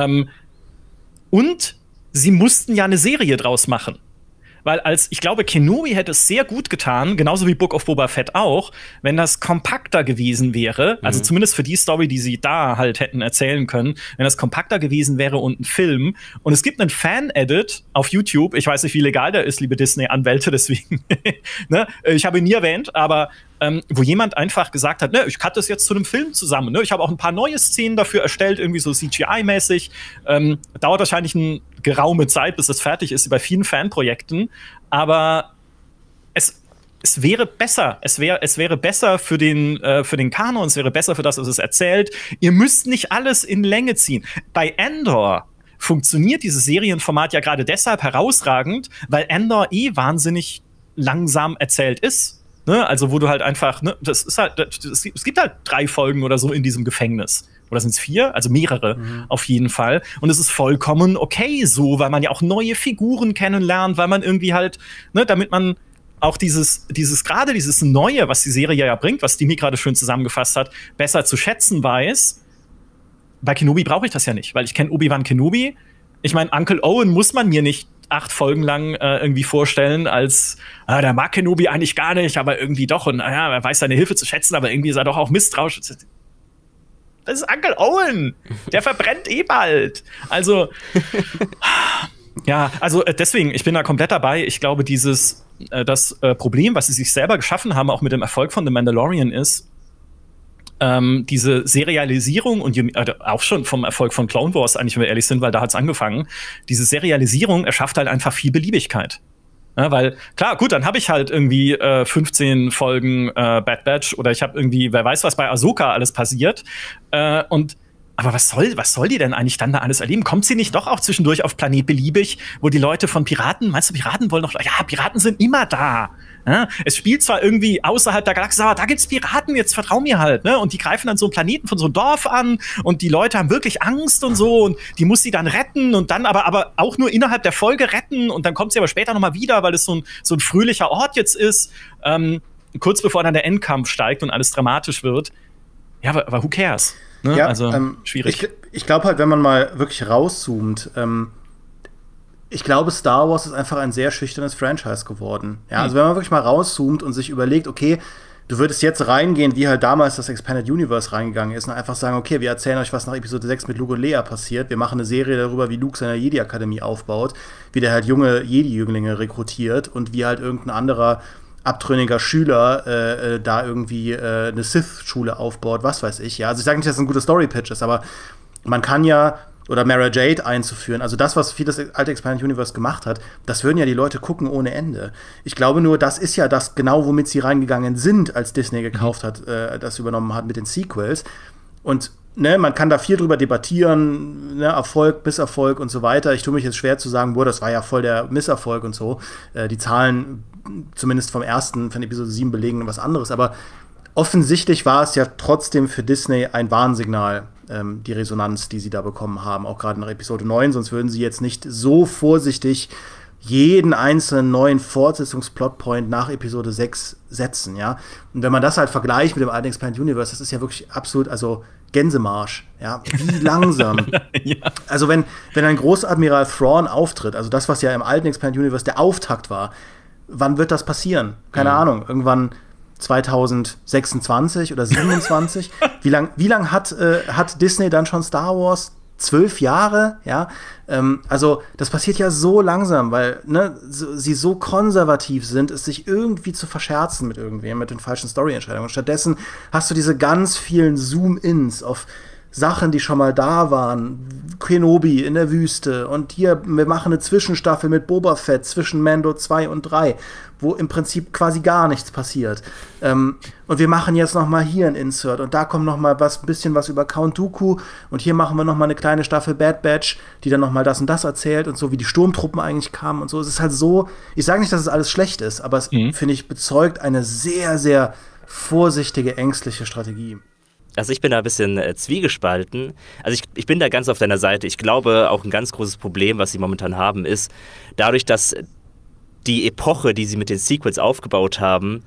Und sie mussten ja eine Serie draus machen. Weil ich glaube, Kenobi hätte es sehr gut getan, genauso wie Book of Boba Fett auch, wenn das kompakter gewesen wäre, also zumindest für die Story, die sie da halt hätten erzählen können, wenn das kompakter gewesen wäre und ein Film. Und es gibt einen Fan-Edit auf YouTube, ich weiß nicht, wie legal der ist, liebe Disney-Anwälte, deswegen, ne? Ich habe ihn nie erwähnt, aber wo jemand einfach gesagt hat, ne, ich cutte das jetzt zu einem Film zusammen. Ne? Ich habe auch ein paar neue Szenen dafür erstellt, irgendwie so CGI-mäßig. Dauert wahrscheinlich eine geraume Zeit, bis das fertig ist, wie bei vielen Fanprojekten. Aber es wäre besser. Es wäre besser für den Kanon, es wäre besser für das, was es erzählt. Ihr müsst nicht alles in Länge ziehen. Bei Andor funktioniert dieses Serienformat ja gerade deshalb herausragend, weil Andor wahnsinnig langsam erzählt ist. Ne? Also wo du halt einfach, ne, es gibt halt 3 Folgen oder so in diesem Gefängnis. Oder sind es 4? Also mehrere auf jeden Fall. Und es ist vollkommen okay so, weil man ja auch neue Figuren kennenlernt, weil man irgendwie halt, ne, damit man auch dieses Neue, was die Serie ja bringt, was Dimi gerade schön zusammengefasst hat, besser zu schätzen weiß. Bei Kenobi brauche ich das ja nicht, weil ich kenne Obi-Wan Kenobi. Ich meine, Uncle Owen muss man mir nicht 8 Folgen lang irgendwie vorstellen, als der mag Kenobi eigentlich gar nicht, aber irgendwie doch. Und er weiß seine Hilfe zu schätzen, aber irgendwie ist er doch auch misstrauisch. Das ist Uncle Owen. Der verbrennt bald. Also, ja, also deswegen, ich bin da komplett dabei. Ich glaube, das Problem, was sie sich selber geschaffen haben, auch mit dem Erfolg von The Mandalorian ist, diese Serialisierung und auch schon vom Erfolg von Clone Wars, eigentlich, wenn wir ehrlich sind, weil da hat's angefangen, diese Serialisierung erschafft halt einfach viel Beliebigkeit. Ja, weil, klar, gut, dann habe ich halt irgendwie 15 Folgen Bad Batch oder ich habe irgendwie, wer weiß, was bei Ahsoka alles passiert. Und Aber was soll die denn eigentlich dann da alles erleben? Kommt sie nicht doch auch zwischendurch auf Planet Beliebig, wo die Leute von Piraten, meinst du, Piraten wollen doch, ja, Piraten sind immer da. Ja, es spielt zwar irgendwie außerhalb der Galaxie, aber da gibt's Piraten, jetzt vertrau mir halt, ne? Und die greifen dann so einen Planeten von so einem Dorf an und die Leute haben wirklich Angst und so und die muss sie dann retten und dann aber auch nur innerhalb der Folge retten und dann kommt sie aber später nochmal wieder, weil es so ein fröhlicher Ort jetzt ist, kurz bevor dann der Endkampf steigt und alles dramatisch wird. Ja, aber who cares? Ne? Ja, also schwierig. Ich glaube halt, wenn man mal wirklich rauszoomt, ich glaube, Star Wars ist einfach ein sehr schüchternes Franchise geworden. Ja, also wenn man wirklich mal rauszoomt und sich überlegt, okay, du würdest jetzt reingehen, wie halt damals das Expanded Universe reingegangen ist und einfach sagen, okay, wir erzählen euch, was nach Episode 6 mit Luke und Leia passiert. Wir machen eine Serie darüber, wie Luke seine Jedi-Akademie aufbaut, wie der halt junge Jedi-Jünglinge rekrutiert und wie halt irgendein anderer abtrünniger Schüler da irgendwie eine Sith-Schule aufbaut, was weiß ich. Ja, also ich sage nicht, dass es ein guter Story-Pitch ist, aber man kann ja oder Mara Jade einzuführen. Also das, was viel das alte Expanded Universe gemacht hat, das würden ja die Leute gucken ohne Ende. Ich glaube nur, das ist ja das genau, womit sie reingegangen sind, als Disney gekauft hat, das übernommen hat mit den Sequels. Und ne, man kann da viel drüber debattieren, ne, Erfolg, Misserfolg und so weiter. Ich tue mich jetzt schwer zu sagen, boah, das war ja voll der Misserfolg und so. Die Zahlen, zumindest von Episode 7 belegen was anderes. Aber offensichtlich war es ja trotzdem für Disney ein Warnsignal, die Resonanz, die sie da bekommen haben, auch gerade nach Episode 9, sonst würden sie jetzt nicht so vorsichtig jeden einzelnen neuen Fortsetzungsplotpoint nach Episode 6 setzen, ja. Und wenn man das halt vergleicht mit dem alten Expanded Universe, das ist ja wirklich absolut, also Gänsemarsch, ja, wie langsam. Ja. Also wenn ein Großadmiral Thrawn auftritt, also das, was ja im alten Expanded Universe der Auftakt war, wann wird das passieren? Keine Ahnung, irgendwann 2026 oder 27. Wie lang hat Disney dann schon Star Wars? 12 Jahre, ja. Also das passiert ja so langsam, weil sie so konservativ sind, es sich irgendwie zu verscherzen mit irgendwem, mit den falschen Story-Entscheidungen. Stattdessen hast du diese ganz vielen Zoom-Ins auf Sachen, die schon mal da waren. Kenobi in der Wüste und hier, wir machen eine Zwischenstaffel mit Boba Fett zwischen Mando 2 und 3, wo im Prinzip quasi gar nichts passiert. Und wir machen jetzt noch mal hier ein Insert und da kommt noch mal ein bisschen was über Count Dooku und hier machen wir noch mal eine kleine Staffel Bad Batch, die dann noch mal das und das erzählt und so, wie die Sturmtruppen eigentlich kamen und so. Es ist halt so, ich sage nicht, dass es alles schlecht ist, aber es, finde ich, bezeugt eine sehr, sehr vorsichtige, ängstliche Strategie. Also ich bin da ein bisschen zwiegespalten. Also ich bin da ganz auf deiner Seite. Ich glaube, auch ein ganz großes Problem, was sie momentan haben, ist, dadurch, dass die Epoche, die sie mit den Sequels aufgebaut haben,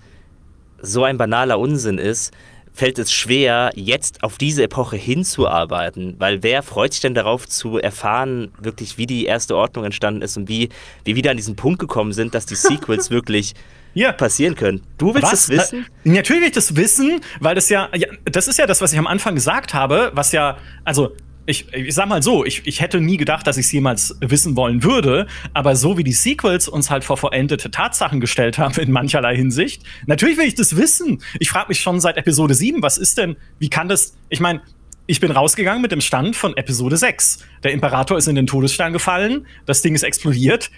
so ein banaler Unsinn ist, fällt es schwer, jetzt auf diese Epoche hinzuarbeiten. Weil wer freut sich denn darauf zu erfahren, wirklich, wie die erste Ordnung entstanden ist und wie wir wieder an diesen Punkt gekommen sind, dass die Sequels wirklich passieren können. Du willst das wissen? Natürlich will ich das wissen, weil das das ist ja das, was ich am Anfang gesagt habe, was ja, also ich sag mal so, ich hätte nie gedacht, dass ich es jemals wissen wollen würde, aber so wie die Sequels uns halt vor vollendete Tatsachen gestellt haben in mancherlei Hinsicht, natürlich will ich das wissen. Ich frage mich schon seit Episode 7, was ist denn, wie kann das, ich meine, ich bin rausgegangen mit dem Stand von Episode 6. Der Imperator ist in den Todesstern gefallen, das Ding ist explodiert.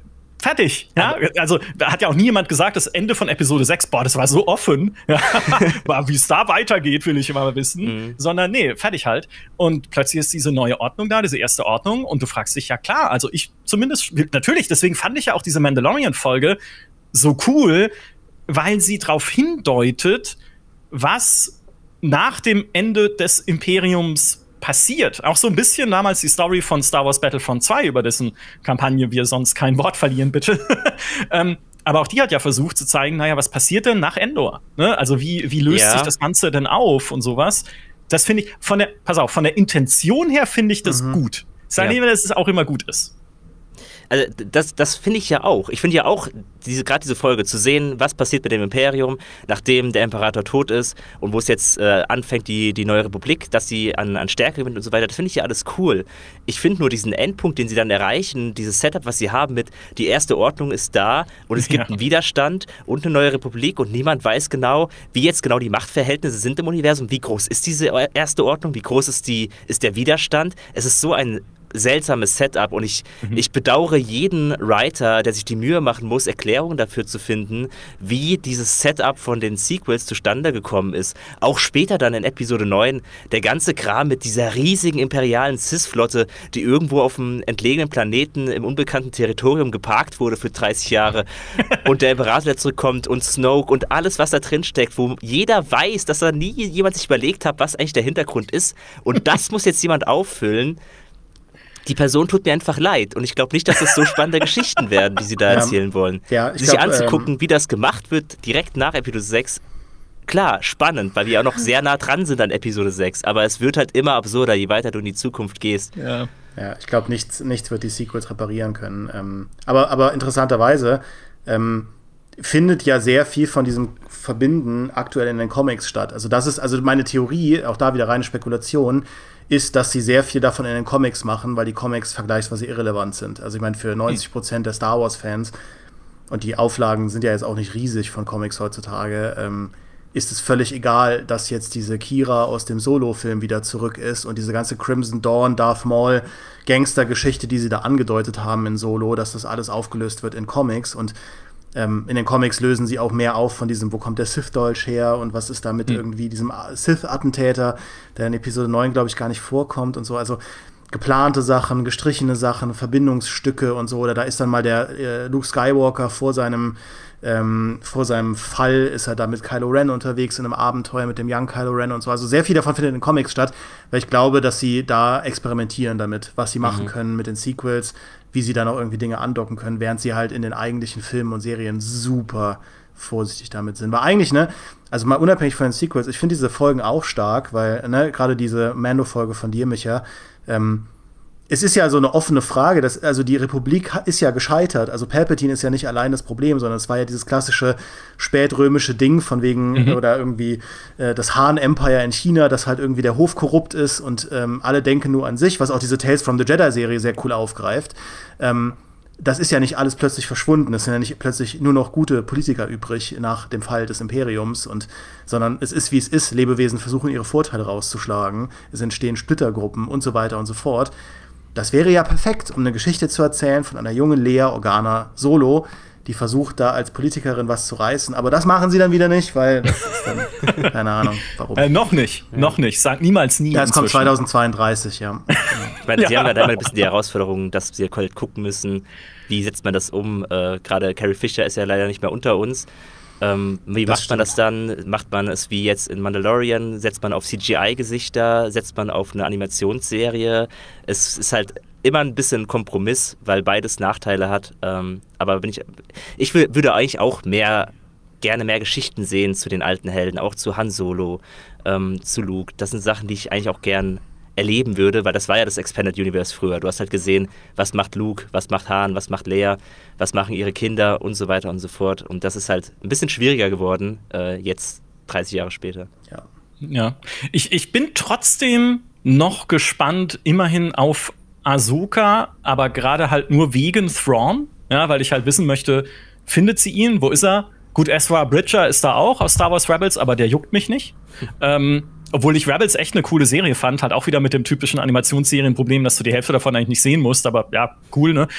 Fertig. Ja? Also, da hat ja auch nie jemand gesagt, das Ende von Episode 6, boah, das war so offen. Wie es da weitergeht, will ich immer wissen. Sondern, nee, fertig halt. Und plötzlich ist diese neue Ordnung da, diese erste Ordnung. Und du fragst dich, ja klar, also ich zumindest, natürlich, deswegen fand ich ja auch diese Mandalorian-Folge so cool, weil sie darauf hindeutet, was nach dem Ende des Imperiums passiert. Auch so ein bisschen damals die Story von Star Wars Battlefront 2, über dessen Kampagne wir sonst kein Wort verlieren, bitte. Aber auch die hat ja versucht zu zeigen, naja, was passiert denn nach Endor? Ne? Also wie löst sich das Ganze denn auf und sowas? Das finde ich, von der Intention her finde ich das gut. Sag nicht, dass es auch immer gut ist. Also das finde ich ja auch. Ich finde ja auch, gerade diese Folge zu sehen, was passiert mit dem Imperium, nachdem der Imperator tot ist und wo es jetzt anfängt, die neue Republik, dass sie an Stärke gewinnt und so weiter, das finde ich ja alles cool. Ich finde nur diesen Endpunkt, den sie dann erreichen, dieses Setup, was sie haben mit, die erste Ordnung ist da und es gibt einen Widerstand und eine neue Republik und niemand weiß genau, wie jetzt genau die Machtverhältnisse sind im Universum, wie groß ist diese erste Ordnung, wie groß ist der Widerstand. Es ist so ein seltsames Setup und ich bedauere jeden Writer, der sich die Mühe machen muss, Erklärungen dafür zu finden, wie dieses Setup von den Sequels zustande gekommen ist. Auch später dann in Episode 9, der ganze Kram mit dieser riesigen imperialen Sith-Flotte, die irgendwo auf einem entlegenen Planeten im unbekannten Territorium geparkt wurde für 30 Jahre und der Imperator, der zurückkommt und Snoke und alles, was da drin steckt, wo jeder weiß, dass da nie jemand sich überlegt hat, was eigentlich der Hintergrund ist und das muss jetzt jemand auffüllen. Die Person tut mir einfach leid und ich glaube nicht, dass das so spannende Geschichten werden, die sie da erzählen wollen. Ja, sich anzugucken, wie das gemacht wird, direkt nach Episode 6, klar, spannend, weil wir auch noch sehr nah dran sind an Episode 6, aber es wird halt immer absurder, je weiter du in die Zukunft gehst. Ja, ich glaube, nichts wird die Sequels reparieren können. Aber interessanterweise findet ja sehr viel von diesem Verbinden aktuell in den Comics statt. Also das ist also meine Theorie, auch da wieder reine Spekulation, ist, dass sie sehr viel davon in den Comics machen, weil die Comics vergleichsweise irrelevant sind. Also ich meine, für 90% der Star Wars-Fans, und die Auflagen sind ja jetzt auch nicht riesig von Comics heutzutage, ist es völlig egal, dass jetzt diese Kira aus dem Solo-Film wieder zurück ist und diese ganze Crimson Dawn, Darth Maul, Gangster-Geschichte, die sie da angedeutet haben in Solo, dass das alles aufgelöst wird in Comics und in den Comics lösen sie auch mehr auf von diesem, wo kommt der Sith-Dolch her und was ist da mit irgendwie diesem Sith-Attentäter, der in Episode 9, glaube ich, gar nicht vorkommt und so. Also geplante Sachen, gestrichene Sachen, Verbindungsstücke und so. Oder da ist dann mal der Luke Skywalker vor seinem Fall ist er da mit Kylo Ren unterwegs in einem Abenteuer mit dem Young Kylo Ren und so. Also sehr viel davon findet in den Comics statt, weil ich glaube, dass sie da experimentieren damit, was sie machen können mit den Sequels, wie sie dann auch irgendwie Dinge andocken können, während sie halt in den eigentlichen Filmen und Serien super vorsichtig damit sind. Weil eigentlich, also mal unabhängig von den Sequels, ich finde diese Folgen auch stark, weil, gerade diese Mando-Folge von dir, Micha, es ist ja so eine offene Frage, also die Republik ist ja gescheitert, also Palpatine ist ja nicht allein das Problem, sondern es war ja dieses klassische spätrömische Ding von wegen, oder irgendwie das Han-Empire in China, dass halt irgendwie der Hof korrupt ist und alle denken nur an sich, was auch diese Tales from the Jedi-Serie sehr cool aufgreift. Das ist ja nicht alles plötzlich verschwunden, es sind ja nicht plötzlich nur noch gute Politiker übrig nach dem Fall des Imperiums, sondern es ist, wie es ist, Lebewesen versuchen ihre Vorteile rauszuschlagen, es entstehen Splittergruppen und so weiter und so fort. Das wäre ja perfekt, um eine Geschichte zu erzählen von einer jungen Lea Organa Solo, die versucht, da als Politikerin was zu reißen. Aber das machen sie dann wieder nicht, weil das ist dann, keine Ahnung, warum. Noch nicht. Sag niemals nie. Das kommt 2032, ja. Ich meine, sie haben halt einmal ein bisschen die Herausforderung, dass sie halt gucken müssen, wie setzt man das um. Gerade Carrie Fisher ist ja leider nicht mehr unter uns. Wie macht man das dann? Macht man es wie jetzt in Mandalorian? Setzt man auf CGI-Gesichter? Setzt man auf eine Animationsserie? Es ist halt immer ein bisschen ein Kompromiss, weil beides Nachteile hat. Aber ich würde eigentlich auch gerne mehr Geschichten sehen zu den alten Helden, auch zu Han Solo, zu Luke. Das sind Sachen, die ich eigentlich auch gern erleben würde, weil das war ja das Expanded Universe früher. Du hast halt gesehen, was macht Luke, was macht Han, was macht Leia, was machen ihre Kinder und so weiter und so fort. Und das ist halt ein bisschen schwieriger geworden, jetzt 30 Jahre später. Ja. Ich bin trotzdem noch gespannt, immerhin auf Ahsoka, aber gerade halt nur wegen Thrawn, ja, weil ich halt wissen möchte, findet sie ihn, wo ist er? Gut, Ezra Bridger ist da auch aus Star Wars Rebels, aber der juckt mich nicht. Obwohl ich Rebels echt eine coole Serie fand, halt auch wieder mit dem typischen Animationsserienproblem, dass du die Hälfte davon eigentlich nicht sehen musst, aber ja, cool, ne?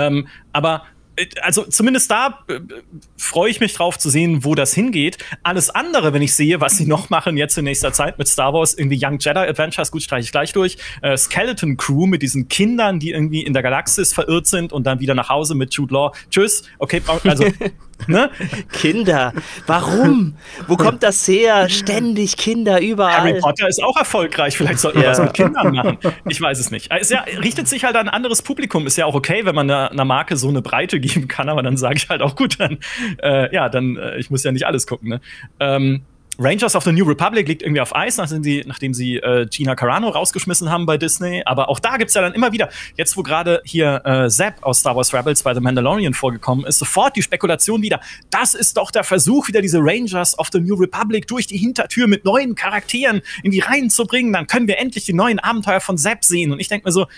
Aber also zumindest da freue ich mich drauf zu sehen, wo das hingeht. Alles andere, wenn ich sehe, was sie noch machen jetzt in nächster Zeit mit Star Wars, irgendwie Young Jedi Adventures, gut, streiche ich gleich durch. Skeleton Crew mit diesen Kindern, die irgendwie in der Galaxis verirrt sind und dann wieder nach Hause mit Jude Law. Tschüss, okay, also ne? Kinder, warum? Wo kommt das her? Ständig Kinder überall. Harry Potter ist auch erfolgreich, vielleicht sollten wir was mit Kindern machen. Ich weiß es nicht. Es richtet sich halt an ein anderes Publikum. Ist ja auch okay, wenn man einer Marke so eine Breite geben kann, aber dann sage ich halt auch, gut, dann, ich muss ja nicht alles gucken, ne? Rangers of the New Republic liegt irgendwie auf Eis, nachdem sie Gina Carano rausgeschmissen haben bei Disney. Aber auch da gibt's ja dann immer wieder, jetzt wo gerade hier Zeb aus Star Wars Rebels bei The Mandalorian vorgekommen ist, sofort die Spekulation wieder, das ist doch der Versuch, wieder diese Rangers of the New Republic durch die Hintertür mit neuen Charakteren in die Reihen zu bringen. Dann können wir endlich die neuen Abenteuer von Zeb sehen. Und ich denke mir so,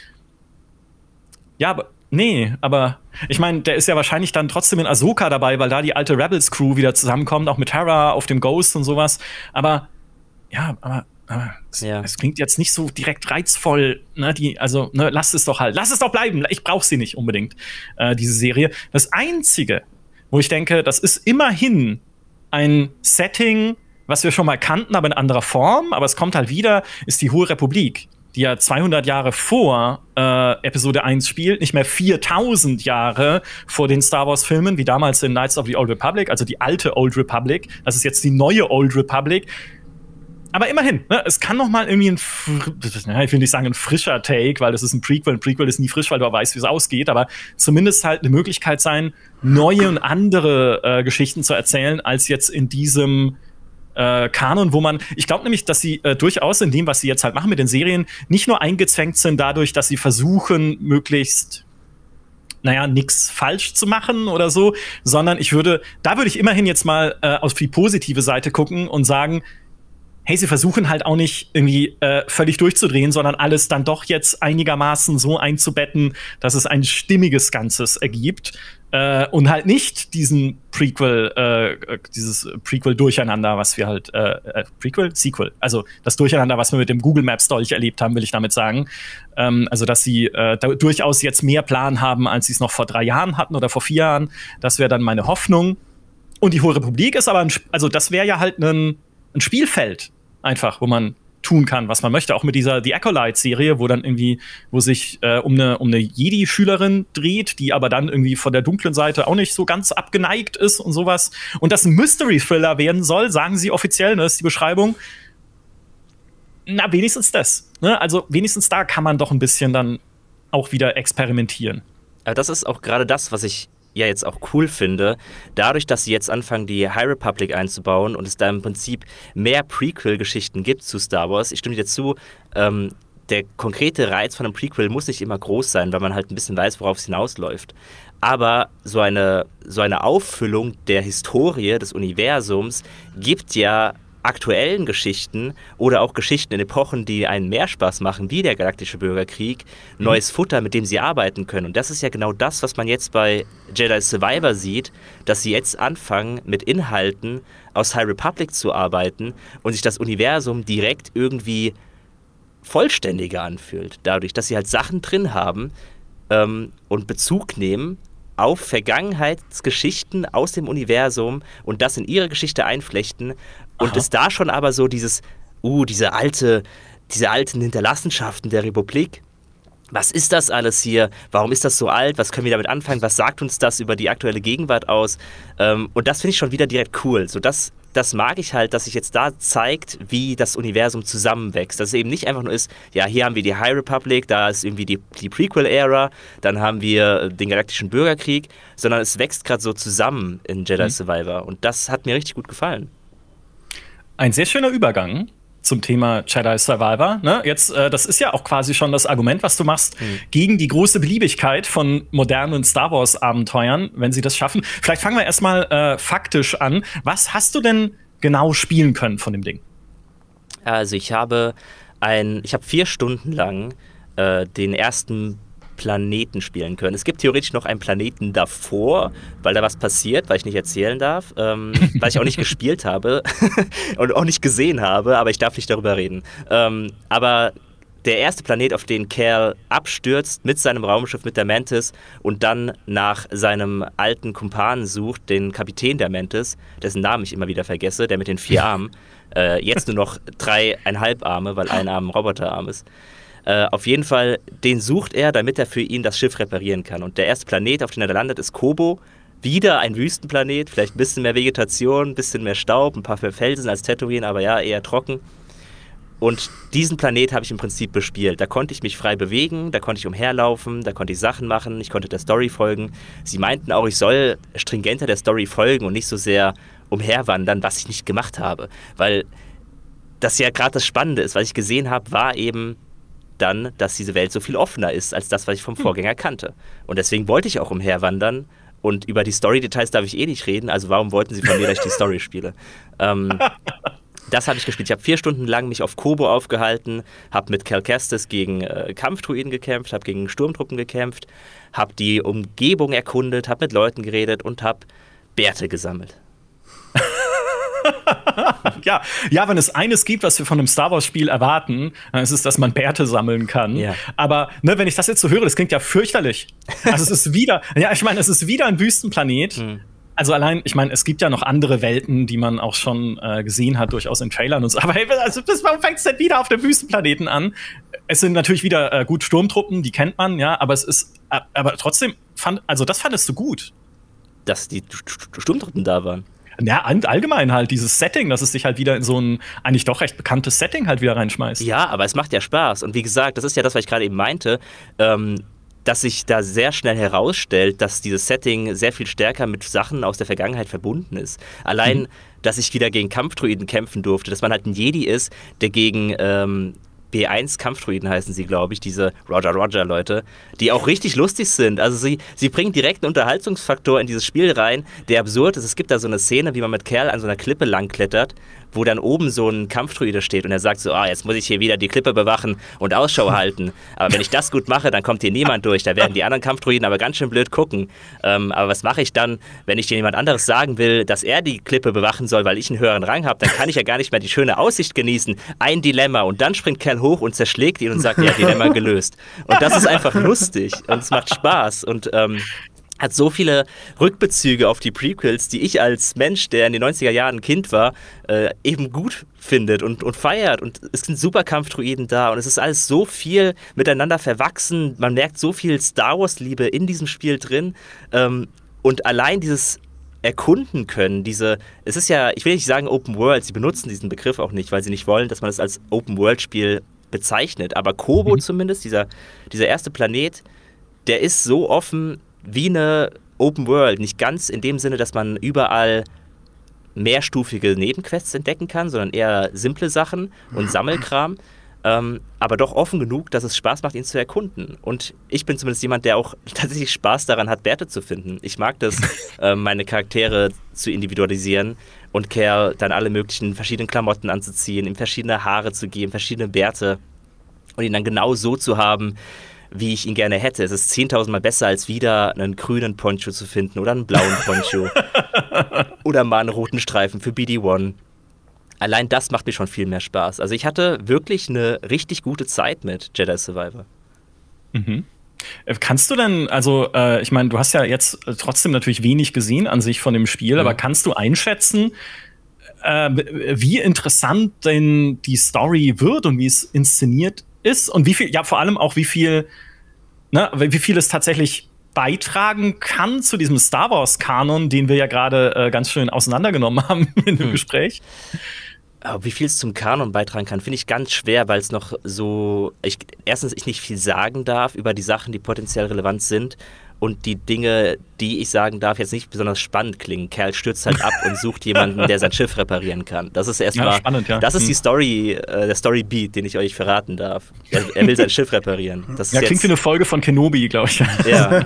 ja, aber ich meine, der ist ja wahrscheinlich dann trotzdem in Ahsoka dabei, weil da die alte Rebels-Crew wieder zusammenkommt, auch mit Hera auf dem Ghost und sowas. Aber es klingt jetzt nicht so direkt reizvoll, ne? Lasst es doch bleiben. Ich brauche sie nicht unbedingt, diese Serie. Das Einzige, wo ich denke, das ist immerhin ein Setting, was wir schon mal kannten, aber in anderer Form, aber es kommt halt wieder, ist die Hohe Republik, die ja 200 Jahre vor Episode 1 spielt, nicht mehr 4000 Jahre vor den Star Wars-Filmen, wie damals in Knights of the Old Republic, also die alte Old Republic. Das ist jetzt die neue Old Republic. Aber immerhin, ne, es kann noch mal irgendwie ich will nicht sagen ein frischer Take, weil das ist ein Prequel. Ein Prequel ist nie frisch, weil du weißt, wie es ausgeht. Aber zumindest halt eine Möglichkeit sein, neue und andere Geschichten zu erzählen, als jetzt in diesem Kanon, wo ich glaube nämlich, dass sie durchaus in dem, was sie jetzt halt machen mit den Serien, nicht nur eingezwängt sind dadurch, dass sie versuchen, möglichst nichts falsch zu machen oder so, sondern da würde ich immerhin jetzt mal auf die positive Seite gucken und sagen, hey, sie versuchen halt auch nicht irgendwie völlig durchzudrehen, sondern alles dann doch jetzt einigermaßen so einzubetten, dass es ein stimmiges Ganzes ergibt. Und halt nicht dieses Prequel-Durcheinander, was wir halt Sequel, also das Durcheinander, was wir mit dem Google Maps Dolch erlebt haben, will ich damit sagen. Also, dass sie da durchaus jetzt mehr Plan haben, als sie es noch vor 3 Jahren hatten oder vor 4 Jahren. Das wäre dann meine Hoffnung. Und die Hohe Republik ist aber das wäre ja halt ein Spielfeld einfach, wo man tun kann, was man möchte. Auch mit dieser The Acolyte-Serie, wo sich um eine Jedi-Schülerin dreht, die aber dann irgendwie von der dunklen Seite auch nicht so ganz abgeneigt ist und sowas. Und das ein Mystery-Thriller werden soll, sagen sie offiziell, ne, ist die Beschreibung. Na, wenigstens das. Ne? Also wenigstens da kann man doch ein bisschen dann auch wieder experimentieren. Aber das ist auch gerade das, was ich ja jetzt auch cool finde, dadurch, dass sie jetzt anfangen, die High Republic einzubauen und es da im Prinzip mehr Prequel-Geschichten gibt zu Star Wars. Ich stimme dir zu, der konkrete Reiz von einem Prequel muss nicht immer groß sein, weil man halt ein bisschen weiß, worauf es hinausläuft. Aber so eine Auffüllung der Historie des Universums gibt ja aktuellen Geschichten oder auch Geschichten in Epochen, die einen mehr Spaß machen, wie der Galaktische Bürgerkrieg, neues Futter, mit dem sie arbeiten können. Und das ist ja genau das, was man jetzt bei Jedi Survivor sieht, dass sie jetzt anfangen, mit Inhalten aus High Republic zu arbeiten und sich das Universum direkt irgendwie vollständiger anfühlt. Dadurch, dass sie halt Sachen drin haben und Bezug nehmen auf Vergangenheitsgeschichten aus dem Universum und das in ihre Geschichte einflechten und es da schon aber so diese alten Hinterlassenschaften der Republik. Was ist das alles hier? Warum ist das so alt? Was können wir damit anfangen? Was sagt uns das über die aktuelle Gegenwart aus? Und das finde ich schon wieder direkt cool. So das mag ich halt, dass sich jetzt da zeigt, wie das Universum zusammenwächst. Dass es eben nicht einfach nur ist, ja, hier haben wir die High Republic, da ist irgendwie die Prequel-Ära, dann haben wir den Galaktischen Bürgerkrieg, sondern es wächst gerade so zusammen in Jedi Survivor. Und das hat mir richtig gut gefallen. Ein sehr schöner Übergang zum Thema Jedi Survivor. Ne? Jetzt, das ist ja auch quasi schon das Argument, was du machst, gegen die große Beliebigkeit von modernen Star Wars-Abenteuern, wenn sie das schaffen. Vielleicht fangen wir erstmal faktisch an. Was hast du denn genau spielen können von dem Ding? Also ich habe 4 Stunden lang den ersten Planeten spielen können. Es gibt theoretisch noch einen Planeten davor, weil da was passiert, weil ich nicht erzählen darf, weil ich auch nicht gespielt habe und auch nicht gesehen habe, aber ich darf nicht darüber reden. Aber der erste Planet, auf den Cal abstürzt mit seinem Raumschiff, mit der Mantis und dann nach seinem alten Kumpanen sucht, den Kapitän der Mantis, dessen Namen ich immer wieder vergesse, der mit den 4 Armen, jetzt nur noch 3,5 Arme, weil ein Arm ein Roboterarm ist. Auf jeden Fall, den sucht er, damit er für ihn das Schiff reparieren kann. Und der erste Planet, auf den er da landet, ist Kobo. Wieder ein Wüstenplanet, vielleicht ein bisschen mehr Vegetation, ein bisschen mehr Staub, ein paar mehr Felsen als Tatooine, aber ja, eher trocken. Und diesen Planet habe ich im Prinzip bespielt. Da konnte ich mich frei bewegen, da konnte ich umherlaufen, da konnte ich Sachen machen, ich konnte der Story folgen. Sie meinten auch, ich soll stringenter der Story folgen und nicht so sehr umherwandern, was ich nicht gemacht habe. Weil das ja gerade das Spannende ist, was ich gesehen habe, war eben dann, dass diese Welt so viel offener ist, als das, was ich vom Vorgänger kannte. Und deswegen wollte ich auch umherwandern. Und über die Story-Details darf ich eh nicht reden, also warum wollten sie von mir, dass ich die Story spiele? Das habe ich gespielt. Ich habe 4 Stunden lang mich auf Kobo aufgehalten, habe mit Cal Kestis gegen Kampfdruiden gekämpft, habe gegen Sturmtruppen gekämpft, habe die Umgebung erkundet, habe mit Leuten geredet und habe Bärte gesammelt. Ja, wenn es eines gibt, was wir von einem Star Wars-Spiel erwarten, dann ist es, dass man Bärte sammeln kann. Ja. Aber ne, wenn ich das jetzt so höre, das klingt ja fürchterlich. Also es ist wieder ein Wüstenplanet. Also allein, ich meine, es gibt ja noch andere Welten, die man auch schon gesehen hat, durchaus in Trailern und so. Aber hey, warum fängt es denn wieder auf dem Wüstenplaneten an? Es sind natürlich wieder gut Sturmtruppen, die kennt man, ja, aber aber trotzdem, das fandest du gut. Dass die Sturmtruppen da waren. Ja, allgemein halt dieses Setting, dass es dich halt wieder in so ein eigentlich doch recht bekanntes Setting halt wieder reinschmeißt. Ja, aber es macht ja Spaß. Und wie gesagt, das ist ja das, was ich gerade eben meinte, dass sich da sehr schnell herausstellt, dass dieses Setting sehr viel stärker mit Sachen aus der Vergangenheit verbunden ist. Allein, dass ich wieder gegen Kampfdruiden kämpfen durfte, dass man halt ein Jedi ist, der gegen B1 Kampfdruiden heißen sie, glaube ich, diese Roger-Leute, die auch richtig lustig sind. Also sie bringen direkt einen Unterhaltungsfaktor in dieses Spiel rein, der absurd ist. Es gibt da so eine Szene, wie man mit Kerl an so einer Klippe langklettert, wo dann oben so ein Kampfdruide steht und er sagt so, jetzt muss ich hier wieder die Klippe bewachen und Ausschau halten. Aber wenn ich das gut mache, dann kommt hier niemand durch. Da werden die anderen Kampfdruiden aber ganz schön blöd gucken. Aber was mache ich dann, wenn ich dir jemand anderes sagen will, dass er die Klippe bewachen soll, weil ich einen höheren Rang habe? Dann kann ich ja gar nicht mehr die schöne Aussicht genießen. Ein Dilemma. Und dann springt Kerl hoch und zerschlägt ihn und sagt, ja, Dilemma gelöst. Und das ist einfach lustig und es macht Spaß und hat so viele Rückbezüge auf die Prequels, die ich als Mensch, der in den 90er Jahren Kind war, eben gut findet und feiert. Und es sind super Kampfdruiden da und es ist alles so viel miteinander verwachsen. Man merkt so viel Star Wars-Liebe in diesem Spiel drin. Und allein dieses erkunden können, es ist ja, ich will nicht sagen Open World, sie benutzen diesen Begriff auch nicht, weil sie nicht wollen, dass man es als Open World-Spiel bezeichnet. Aber Kobo zumindest, dieser erste Planet, der ist so offen wie eine Open World. Nicht ganz in dem Sinne, dass man überall mehrstufige Nebenquests entdecken kann, sondern eher simple Sachen und Sammelkram. Aber doch offen genug, dass es Spaß macht, ihn zu erkunden. Und ich bin zumindest jemand, der auch tatsächlich Spaß daran hat, Bärte zu finden. Ich mag das, meine Charaktere zu individualisieren und Kerl dann alle möglichen verschiedenen Klamotten anzuziehen, ihm verschiedene Haare zu geben, verschiedene Bärte und ihn dann genau so zu haben, wie ich ihn gerne hätte. Es ist 10.000 Mal besser, als wieder einen grünen Poncho zu finden oder einen blauen Poncho oder mal einen roten Streifen für BD-1. Allein das macht mir schon viel mehr Spaß. Also ich hatte wirklich eine richtig gute Zeit mit Jedi Survivor. Kannst du denn, ich meine, du hast ja jetzt trotzdem natürlich wenig gesehen an sich von dem Spiel, aber kannst du einschätzen, wie interessant denn die Story wird und wie es inszeniert ist und wie viel, ja vor allem auch wie viel es tatsächlich beitragen kann zu diesem Star Wars Kanon, den wir ja gerade ganz schön auseinandergenommen haben in dem Gespräch? Aber wie viel es zum Kanon beitragen kann, finde ich ganz schwer, weil es noch so, erstens ich nicht viel sagen darf über die Sachen, die potenziell relevant sind und die Dinge, die ich sagen darf, jetzt nicht besonders spannend klingen. Kerl stürzt halt ab und sucht jemanden, der sein Schiff reparieren kann. Das ist erstmal, spannend, ja. Das ist die Story, der Storybeat, den ich euch verraten darf. Er will sein Schiff reparieren. Das ist klingt wie eine Folge von Kenobi, glaube ich. Ja.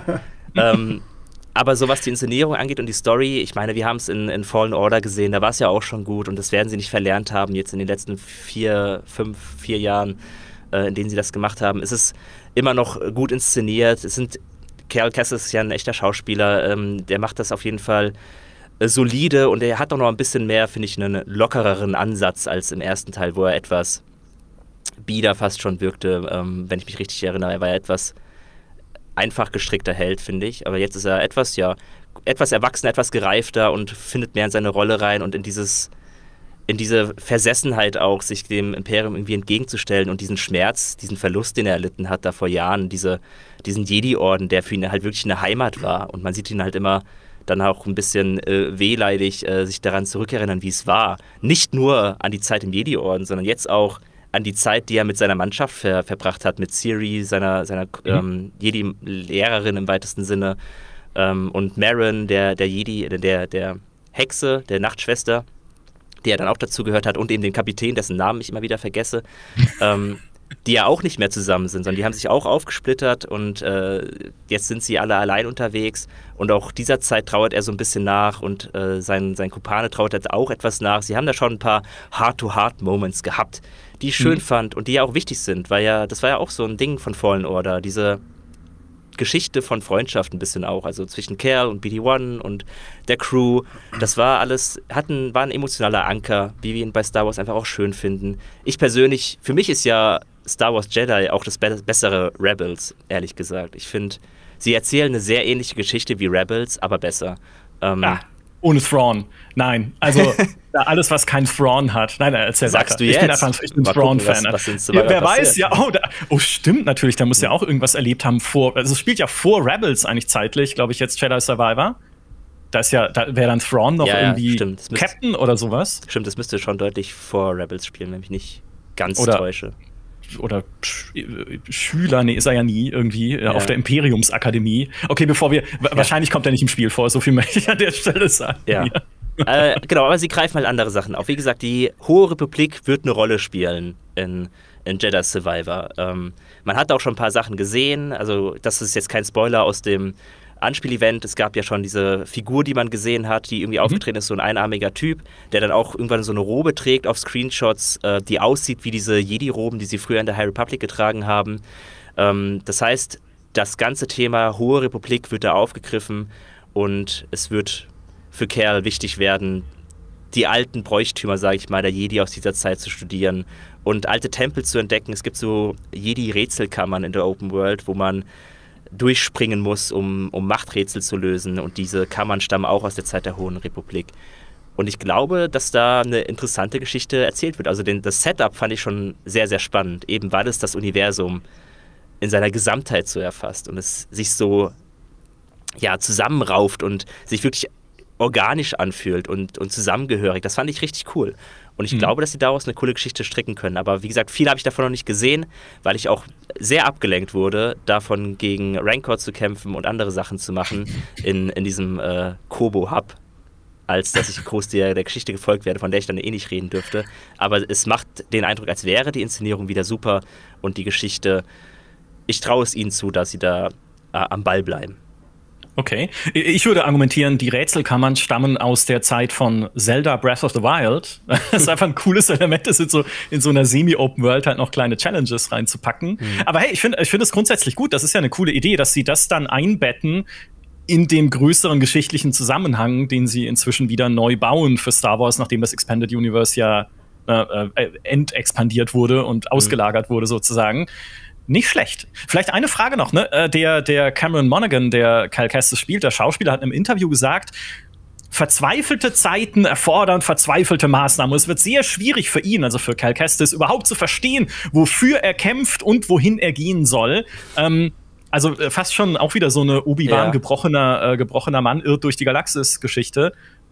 Aber so was die Inszenierung angeht und die Story, ich meine, wir haben es in Fallen Order gesehen, da war es ja auch schon gut und das werden sie nicht verlernt haben jetzt in den letzten 4 Jahren, in denen sie das gemacht haben. Es ist immer noch gut inszeniert. Cal Kestis ist ja ein echter Schauspieler, der macht das auf jeden Fall solide und er hat auch noch ein bisschen mehr, finde ich, einen lockereren Ansatz als im ersten Teil, wo er etwas bieder fast schon wirkte, wenn ich mich richtig erinnere. Er war ja etwas einfach gestrickter Held, finde ich, aber jetzt ist er etwas erwachsener, etwas gereifter und findet mehr in seine Rolle rein und in diese Versessenheit auch, sich dem Imperium irgendwie entgegenzustellen und diesen Schmerz, diesen Verlust, den er erlitten hat da vor Jahren, diesen Jedi-Orden, der für ihn halt wirklich eine Heimat war und man sieht ihn halt immer dann auch ein bisschen wehleidig sich daran zurückerinnern, wie es war. Nicht nur an die Zeit im Jedi-Orden, sondern jetzt auch an die Zeit, die er mit seiner Mannschaft verbracht hat, mit Ciri, seiner Jedi-Lehrerin im weitesten Sinne, und Merrin, der Jedi, der Hexe, der Nachtschwester, die er dann auch dazu gehört hat, und eben den Kapitän, dessen Namen ich immer wieder vergesse, die ja auch nicht mehr zusammen sind, sondern die haben sich auch aufgesplittert und jetzt sind sie alle allein unterwegs und auch dieser Zeit trauert er so ein bisschen nach und sein Kumpane trauert jetzt auch etwas nach. Sie haben da schon ein paar Heart-to-Heart-Moments gehabt, die ich schön fand und die ja auch wichtig sind, weil ja, das war ja auch so ein Ding von Fallen Order, diese Geschichte von Freundschaft ein bisschen auch. Also zwischen Cal und BD-1 und der Crew. Das war alles, war ein emotionaler Anker, wie wir ihn bei Star Wars einfach auch schön finden. Ich persönlich, für mich ist ja Star Wars Jedi auch das bessere Rebels, ehrlich gesagt. Ich finde, sie erzählen eine sehr ähnliche Geschichte wie Rebels, aber besser. Ohne Thrawn. Nein, also alles, was kein Thrawn hat. Nein, erzähl Sagst weiter. Du jetzt? Ich bin einfach ein Thrawn-Fan. Wer weiß, ja, stimmt natürlich, da muss ja auch irgendwas erlebt haben also es spielt ja vor Rebels eigentlich zeitlich, glaube ich, jetzt Jedi Survivor. Da wäre dann Thrawn noch irgendwie Captain oder sowas. Stimmt, das müsste schon deutlich vor Rebels spielen, wenn ich nicht ganz täusche. Oder Schüler, nee, ist er ja nie irgendwie auf der Imperiumsakademie. Okay, wahrscheinlich kommt er nicht im Spiel vor, so viel möchte ich an der Stelle sagen. Ja. Genau, aber sie greifen halt andere Sachen auf. Wie gesagt, die Hohe Republik wird eine Rolle spielen in Jedi Survivor. Man hat auch schon ein paar Sachen gesehen, also das ist jetzt kein Spoiler aus dem Anspielevent. Es gab ja schon diese Figur, die man gesehen hat, die irgendwie aufgetreten ist, so ein einarmiger Typ, der dann auch irgendwann so eine Robe trägt auf Screenshots, die aussieht wie diese Jedi-Roben, die sie früher in der High Republic getragen haben. Das heißt, das ganze Thema Hohe Republik wird da aufgegriffen und es wird für Cal wichtig werden, die alten Bräuchtümer, sage ich mal, der Jedi aus dieser Zeit zu studieren und alte Tempel zu entdecken. Es gibt so Jedi-Rätselkammern in der Open World, wo man durchspringen muss, um Machträtsel zu lösen. Und diese Kammern stammen auch aus der Zeit der Hohen Republik. Und ich glaube, dass da eine interessante Geschichte erzählt wird. Also das Setup fand ich schon sehr, sehr spannend, eben weil es das Universum in seiner Gesamtheit so erfasst und es sich so zusammenrauft und sich wirklich organisch anfühlt und zusammengehörig. Das fand ich richtig cool. Und ich glaube, dass sie daraus eine coole Geschichte stricken können. Aber wie gesagt, viel habe ich davon noch nicht gesehen, weil ich auch sehr abgelenkt wurde, davon gegen Rancor zu kämpfen und andere Sachen zu machen in diesem Kobo-Hub, als dass ich groß der Geschichte gefolgt werde, von der ich dann nicht reden dürfte. Aber es macht den Eindruck, als wäre die Inszenierung wieder super und die Geschichte, ich traue es ihnen zu, dass sie da am Ball bleiben. Okay. Ich würde argumentieren, die Rätselkammern stammen aus der Zeit von Zelda Breath of the Wild. Das ist einfach ein cooles Element, das in so einer Semi-Open World halt noch kleine Challenges reinzupacken. Aber hey, ich finde es grundsätzlich gut. Das ist ja eine coole Idee, dass sie das dann einbetten in dem größeren geschichtlichen Zusammenhang, den sie inzwischen wieder neu bauen für Star Wars, nachdem das Expanded Universe ja entexpandiert wurde und ausgelagert wurde sozusagen. Nicht schlecht. Vielleicht eine Frage noch, ne? Der Cameron Monaghan, der Cal Kestis spielt, der Schauspieler, hat im Interview gesagt, verzweifelte Zeiten erfordern verzweifelte Maßnahmen. Und es wird sehr schwierig für ihn, also für Cal Kestis, überhaupt zu verstehen, wofür er kämpft und wohin er gehen soll. Also fast schon auch wieder so eine Obi-Wan gebrochener Mann irrt durch die Galaxis-Geschichte.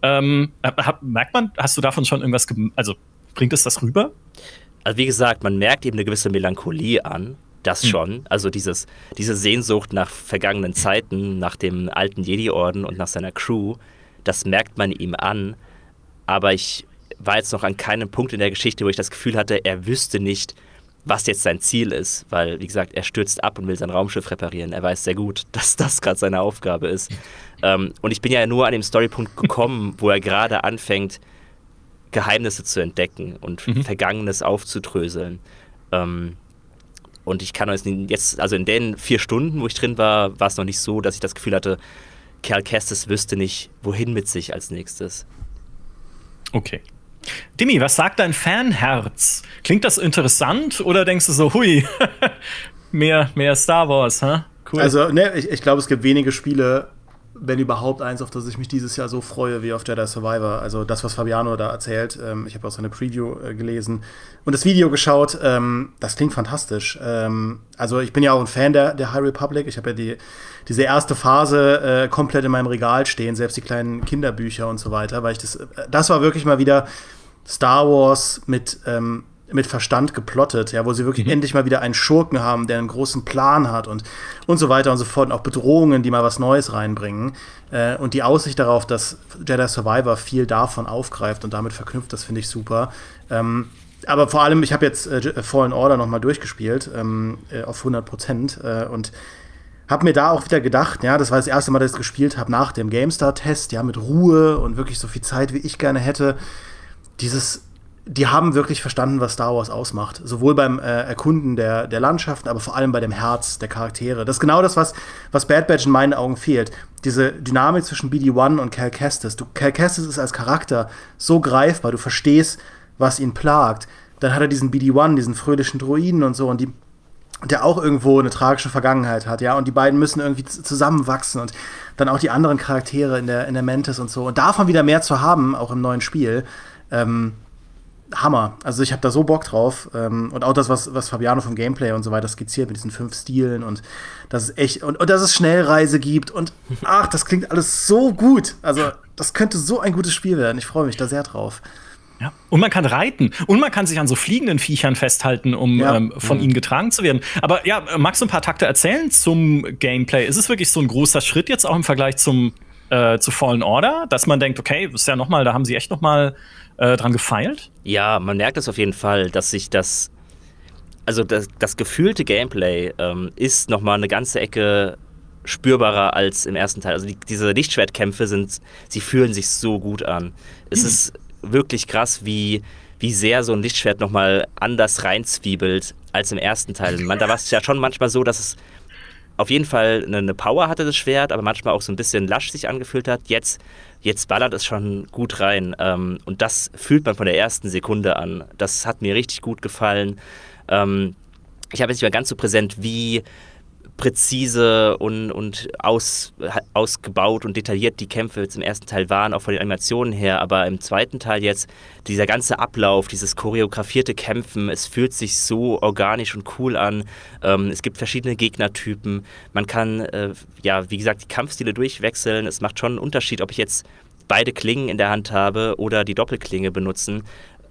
Merkt man, hast du davon schon irgendwas, also bringt es das rüber? Also wie gesagt, man merkt eben eine gewisse Melancholie an. Das schon, also diese Sehnsucht nach vergangenen Zeiten, nach dem alten Jedi-Orden und nach seiner Crew, das merkt man ihm an. Aber ich war jetzt noch an keinem Punkt in der Geschichte, wo ich das Gefühl hatte, er wüsste nicht, was jetzt sein Ziel ist. Weil, wie gesagt, er stürzt ab und will sein Raumschiff reparieren. Er weiß sehr gut, dass das gerade seine Aufgabe ist. Und ich bin ja nur an dem Storypunkt gekommen, wo er gerade anfängt, Geheimnisse zu entdecken und Vergangenes aufzudröseln. Und ich kann jetzt, also in den 4 Stunden, wo ich drin war, war es noch nicht so, dass ich das Gefühl hatte, Cal Kestis wüsste nicht, wohin mit sich als nächstes. Okay. Dimi, was sagt dein Fanherz? Klingt das interessant oder denkst du so, hui, mehr Star Wars, ha? Cool. Also, ne, ich glaube, es gibt wenige Spiele, wenn überhaupt eins, auf das ich mich dieses Jahr so freue wie auf Jedi Survivor. Also das, was Fabiano da erzählt. Ich habe auch seine Preview gelesen und das Video geschaut. Das klingt fantastisch. Also ich bin ja auch ein Fan der High Republic. Ich habe ja diese erste Phase komplett in meinem Regal stehen, selbst die kleinen Kinderbücher und so weiter, weil ich das war wirklich mal wieder Star Wars mit Verstand geplottet, ja, wo sie wirklich endlich mal wieder einen Schurken haben, der einen großen Plan hat und so weiter und so fort. Und auch Bedrohungen, die mal was Neues reinbringen. Und die Aussicht darauf, dass Jedi Survivor viel davon aufgreift und damit verknüpft, das finde ich super. Aber vor allem, ich habe jetzt Fallen Order noch mal durchgespielt, auf 100%. Und habe mir da auch wieder gedacht, ja, das war das erste Mal, dass ich es gespielt habe nach dem GameStar-Test, ja, mit Ruhe und wirklich so viel Zeit, wie ich gerne hätte. die haben wirklich verstanden, was Star Wars ausmacht. Sowohl beim Erkunden der Landschaften, aber vor allem bei dem Herz der Charaktere. Das ist genau das, was Bad Batch in meinen Augen fehlt. Diese Dynamik zwischen BD-1 und Cal Kestis. Cal Kestis ist als Charakter so greifbar, du verstehst, was ihn plagt. Dann hat er diesen BD-1, diesen fröhlichen Droiden und so, und der auch irgendwo eine tragische Vergangenheit hat, ja, und die beiden müssen irgendwie zusammenwachsen und dann auch die anderen Charaktere in der Mantis und so. Und davon wieder mehr zu haben, auch im neuen Spiel, Hammer. Also ich habe da so Bock drauf. Und auch das, was Fabiano vom Gameplay und so weiter skizziert mit diesen 5 Stilen und dass es echt und dass es Schnellreise gibt und ach, das klingt alles so gut. Also das könnte so ein gutes Spiel werden. Ich freue mich da sehr drauf. Ja. Und man kann reiten und man kann sich an so fliegenden Viechern festhalten, um von ihnen getragen zu werden. Aber ja, magst du ein paar Takte erzählen zum Gameplay? Ist es wirklich so ein großer Schritt jetzt auch im Vergleich zu Fallen Order, dass man denkt, okay, ist ja noch mal, da haben sie echt noch mal dran gefeilt? Ja, man merkt es auf jeden Fall, dass sich das gefühlte Gameplay ist noch mal eine ganze Ecke spürbarer als im ersten Teil. Also diese Lichtschwertkämpfe sie fühlen sich so gut an. Es ist wirklich krass, wie sehr so ein Lichtschwert nochmal anders reinzwiebelt als im ersten Teil. Da war es ja schon manchmal so, dass es auf jeden Fall eine Power hatte, das Schwert, aber manchmal auch so ein bisschen lasch sich angefühlt hat. Jetzt ballert es schon gut rein. Und das fühlt man von der ersten Sekunde an. Das hat mir richtig gut gefallen. Ich habe jetzt nicht mehr ganz so präsent, wie präzise und ausgebaut und detailliert die Kämpfe jetzt im ersten Teil waren, auch von den Animationen her, aber im zweiten Teil jetzt dieser ganze Ablauf, dieses choreografierte Kämpfen, es fühlt sich so organisch und cool an. Es gibt verschiedene Gegnertypen, man kann, wie gesagt, die Kampfstile durchwechseln, es macht schon einen Unterschied, ob ich jetzt beide Klingen in der Hand habe oder die Doppelklinge benutzen.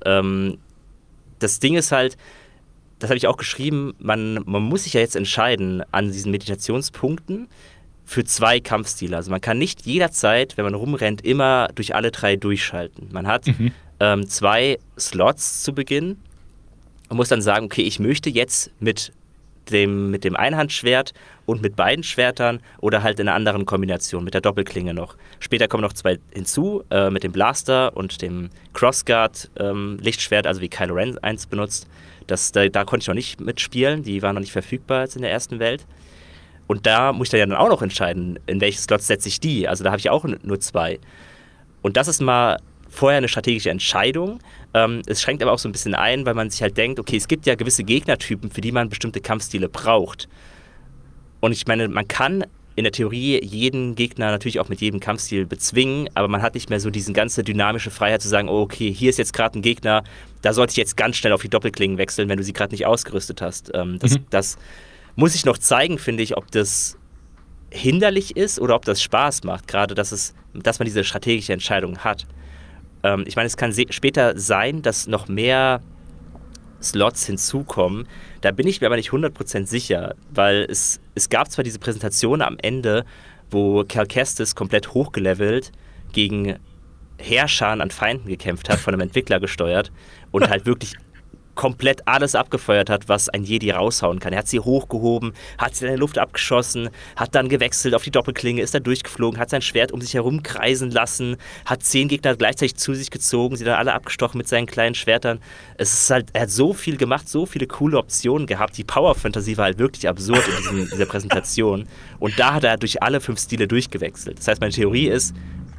Das Ding ist halt, das habe ich auch geschrieben, man muss sich ja jetzt entscheiden an diesen Meditationspunkten für 2 Kampfstile. Also man kann nicht jederzeit, wenn man rumrennt, immer durch alle 3 durchschalten. Man hat 2 Slots zu Beginn und muss dann sagen, okay, ich möchte jetzt mit dem Einhandschwert und mit beiden Schwertern oder halt in einer anderen Kombination, mit der Doppelklinge noch. Später kommen noch 2 hinzu, mit dem Blaster und dem Crossguard Lichtschwert, also wie Kylo Ren 1 benutzt. Da konnte ich noch nicht mitspielen, die waren noch nicht verfügbar als in der ersten Welt. Und da muss ich dann auch noch entscheiden, in welche Slots setze ich die. Also da habe ich auch nur 2. Und das ist mal vorher eine strategische Entscheidung. Es schränkt aber auch so ein bisschen ein, weil man sich halt denkt, okay, es gibt ja gewisse Gegnertypen, für die man bestimmte Kampfstile braucht. Und ich meine, man kann in der Theorie jeden Gegner natürlich auch mit jedem Kampfstil bezwingen, aber man hat nicht mehr so diese ganze dynamische Freiheit zu sagen, oh, okay, hier ist jetzt gerade ein Gegner, da sollte ich jetzt ganz schnell auf die Doppelklingen wechseln, wenn du sie gerade nicht ausgerüstet hast. Das muss ich noch zeigen, finde ich, ob das hinderlich ist oder ob das Spaß macht, gerade dass man diese strategische Entscheidung hat. Ich meine, es kann später sein, dass noch mehr Slots hinzukommen. Da bin ich mir aber nicht 100% sicher, weil es gab zwar diese Präsentation am Ende, wo Cal Kestis komplett hochgelevelt gegen Heerscharen an Feinden gekämpft hat, von einem Entwickler gesteuert und halt wirklich komplett alles abgefeuert hat, was ein Jedi raushauen kann. Er hat sie hochgehoben, hat sie in der Luft abgeschossen, hat dann gewechselt auf die Doppelklinge, ist da durchgeflogen, hat sein Schwert um sich herum kreisen lassen, hat 10 Gegner gleichzeitig zu sich gezogen, sie dann alle abgestochen mit seinen kleinen Schwertern. Es ist halt, er hat so viel gemacht, so viele coole Optionen gehabt. Die Power-Fantasie war halt wirklich absurd in dieser Präsentation. Und da hat er durch alle 5 Stile durchgewechselt. Das heißt, meine Theorie ist,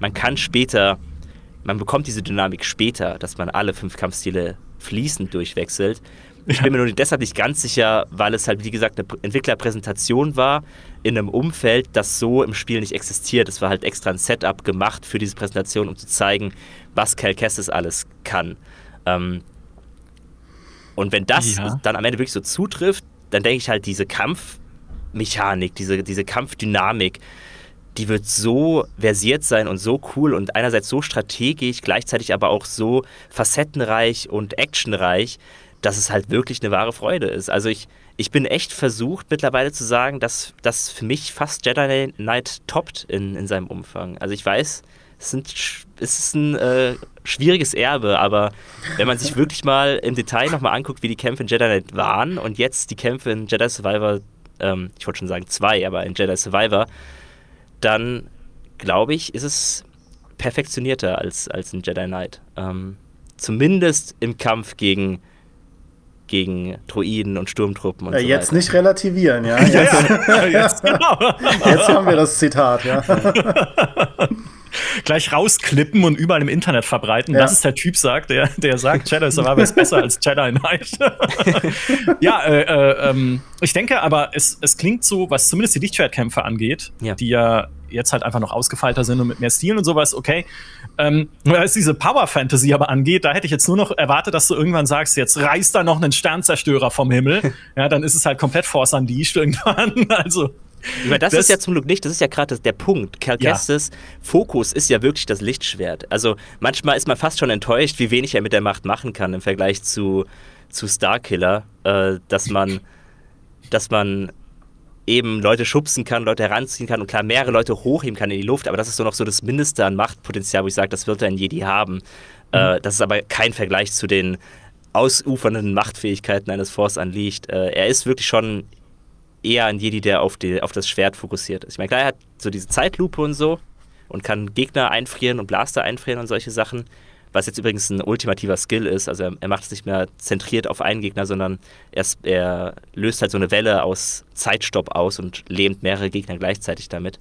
man bekommt diese Dynamik später, dass man alle 5 Kampfstile fließend durchwechselt. Ich bin mir nur deshalb nicht ganz sicher, weil es halt, wie gesagt, eine Entwicklerpräsentation war in einem Umfeld, das so im Spiel nicht existiert. Es war halt extra ein Setup gemacht für diese Präsentation, um zu zeigen, was Cal Kestis alles kann. Und wenn das dann am Ende wirklich so zutrifft, dann denke ich halt, diese Kampfmechanik, diese Kampfdynamik, die wird so versiert sein und so cool und einerseits so strategisch, gleichzeitig aber auch so facettenreich und actionreich, dass es halt wirklich eine wahre Freude ist. Also ich bin echt versucht mittlerweile zu sagen, dass das für mich fast Jedi Knight toppt in seinem Umfang. Also ich weiß, es ist ein schwieriges Erbe, aber wenn man sich wirklich mal im Detail nochmal anguckt, wie die Kämpfe in Jedi Knight waren und jetzt die Kämpfe in Jedi Survivor, ich wollte schon sagen 2, aber in Jedi Survivor, dann glaube ich, ist es perfektionierter als in Jedi Knight. Zumindest im Kampf gegen Droiden und Sturmtruppen und so jetzt weiter. nicht relativieren, ja? Jetzt, genau. Jetzt haben wir das Zitat, ja. Gleich rausklippen und überall im Internet verbreiten. Ja. Das ist der Typ, der sagt, Jedi Survivor ist besser als Jedi Knight. Ja, ich denke aber, es klingt so, was zumindest die Lichtschwertkämpfe angeht, die ja jetzt halt einfach noch ausgefeilter sind und mit mehr Stilen und sowas, okay. Was diese Power-Fantasy aber angeht, da hätte ich jetzt nur noch erwartet, dass du irgendwann sagst, jetzt reißt da noch einen Sternzerstörer vom Himmel. Ja, dann ist es halt komplett Force Unleashed irgendwann. Also Ich meine, das ist ja zum Glück nicht, das ist ja gerade der Punkt. Cal Kestis Fokus ist ja wirklich das Lichtschwert. Also manchmal ist man fast schon enttäuscht, wie wenig er mit der Macht machen kann im Vergleich zu Starkiller, dass man eben Leute schubsen kann, Leute heranziehen kann und klar mehrere Leute hochheben kann in die Luft, aber das ist so noch so das Mindeste an Machtpotenzial, wo ich sage, das wird ein Jedi haben. Das ist aber kein Vergleich zu den ausufernden Machtfähigkeiten eines Force Unleashed. Er ist wirklich schon eher ein Jedi, der auf das Schwert fokussiert ist. Ich meine, klar, er hat so diese Zeitlupe und so und kann Gegner einfrieren und Blaster einfrieren und solche Sachen, was jetzt übrigens ein ultimativer Skill ist. Also er macht es nicht mehr zentriert auf einen Gegner, sondern er löst halt so eine Welle aus Zeitstopp aus und lähmt mehrere Gegner gleichzeitig damit.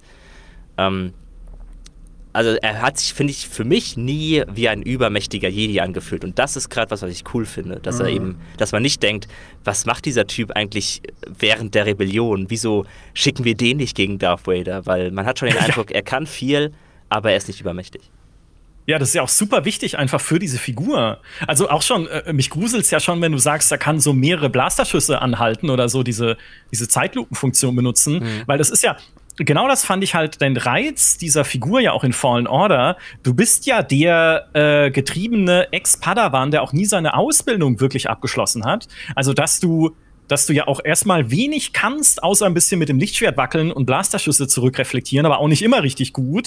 Also er hat sich, finde ich, für mich nie wie ein übermächtiger Jedi angefühlt. Und das ist gerade was ich cool finde. Dass dass man nicht denkt, was macht dieser Typ eigentlich während der Rebellion? Wieso schicken wir den nicht gegen Darth Vader? Weil man hat schon den Eindruck, er kann viel, aber er ist nicht übermächtig. Ja, das ist ja auch super wichtig einfach für diese Figur. Also auch schon, mich gruselt's ja schon, wenn du sagst, er kann so mehrere Blasterschüsse anhalten oder so diese Zeitlupenfunktion benutzen. Weil das ist ja, genau das fand ich halt den Reiz dieser Figur ja auch in Fallen Order. Du bist ja der getriebene Ex-Padawan, der auch nie seine Ausbildung wirklich abgeschlossen hat. Also dass du ja auch erstmal wenig kannst, außer ein bisschen mit dem Lichtschwert wackeln und Blasterschüsse zurückreflektieren, aber auch nicht immer richtig gut.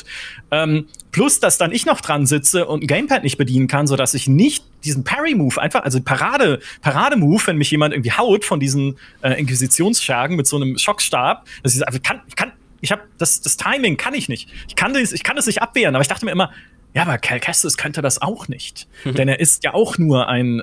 Plus, dass dann ich noch dran sitze und ein Gamepad nicht bedienen kann, sodass ich nicht diesen Parry-Move einfach, also Parade-Move, wenn mich jemand irgendwie haut von diesen Inquisitionsschergen mit so einem Schockstab, dass ich einfach das Timing kann ich nicht. Ich kann das nicht abwehren, aber ich dachte mir immer, ja, aber Cal Kestis könnte das auch nicht. Denn er ist ja auch nur eine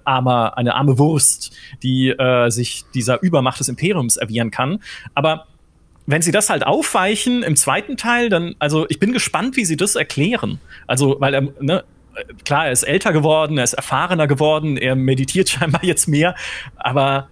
arme Wurst, die sich dieser Übermacht des Imperiums erwehren kann. Aber wenn sie das halt aufweichen im zweiten Teil, dann, also ich bin gespannt, wie sie das erklären. Also, weil er, klar, er ist älter geworden, er ist erfahrener geworden, er meditiert scheinbar jetzt mehr, aber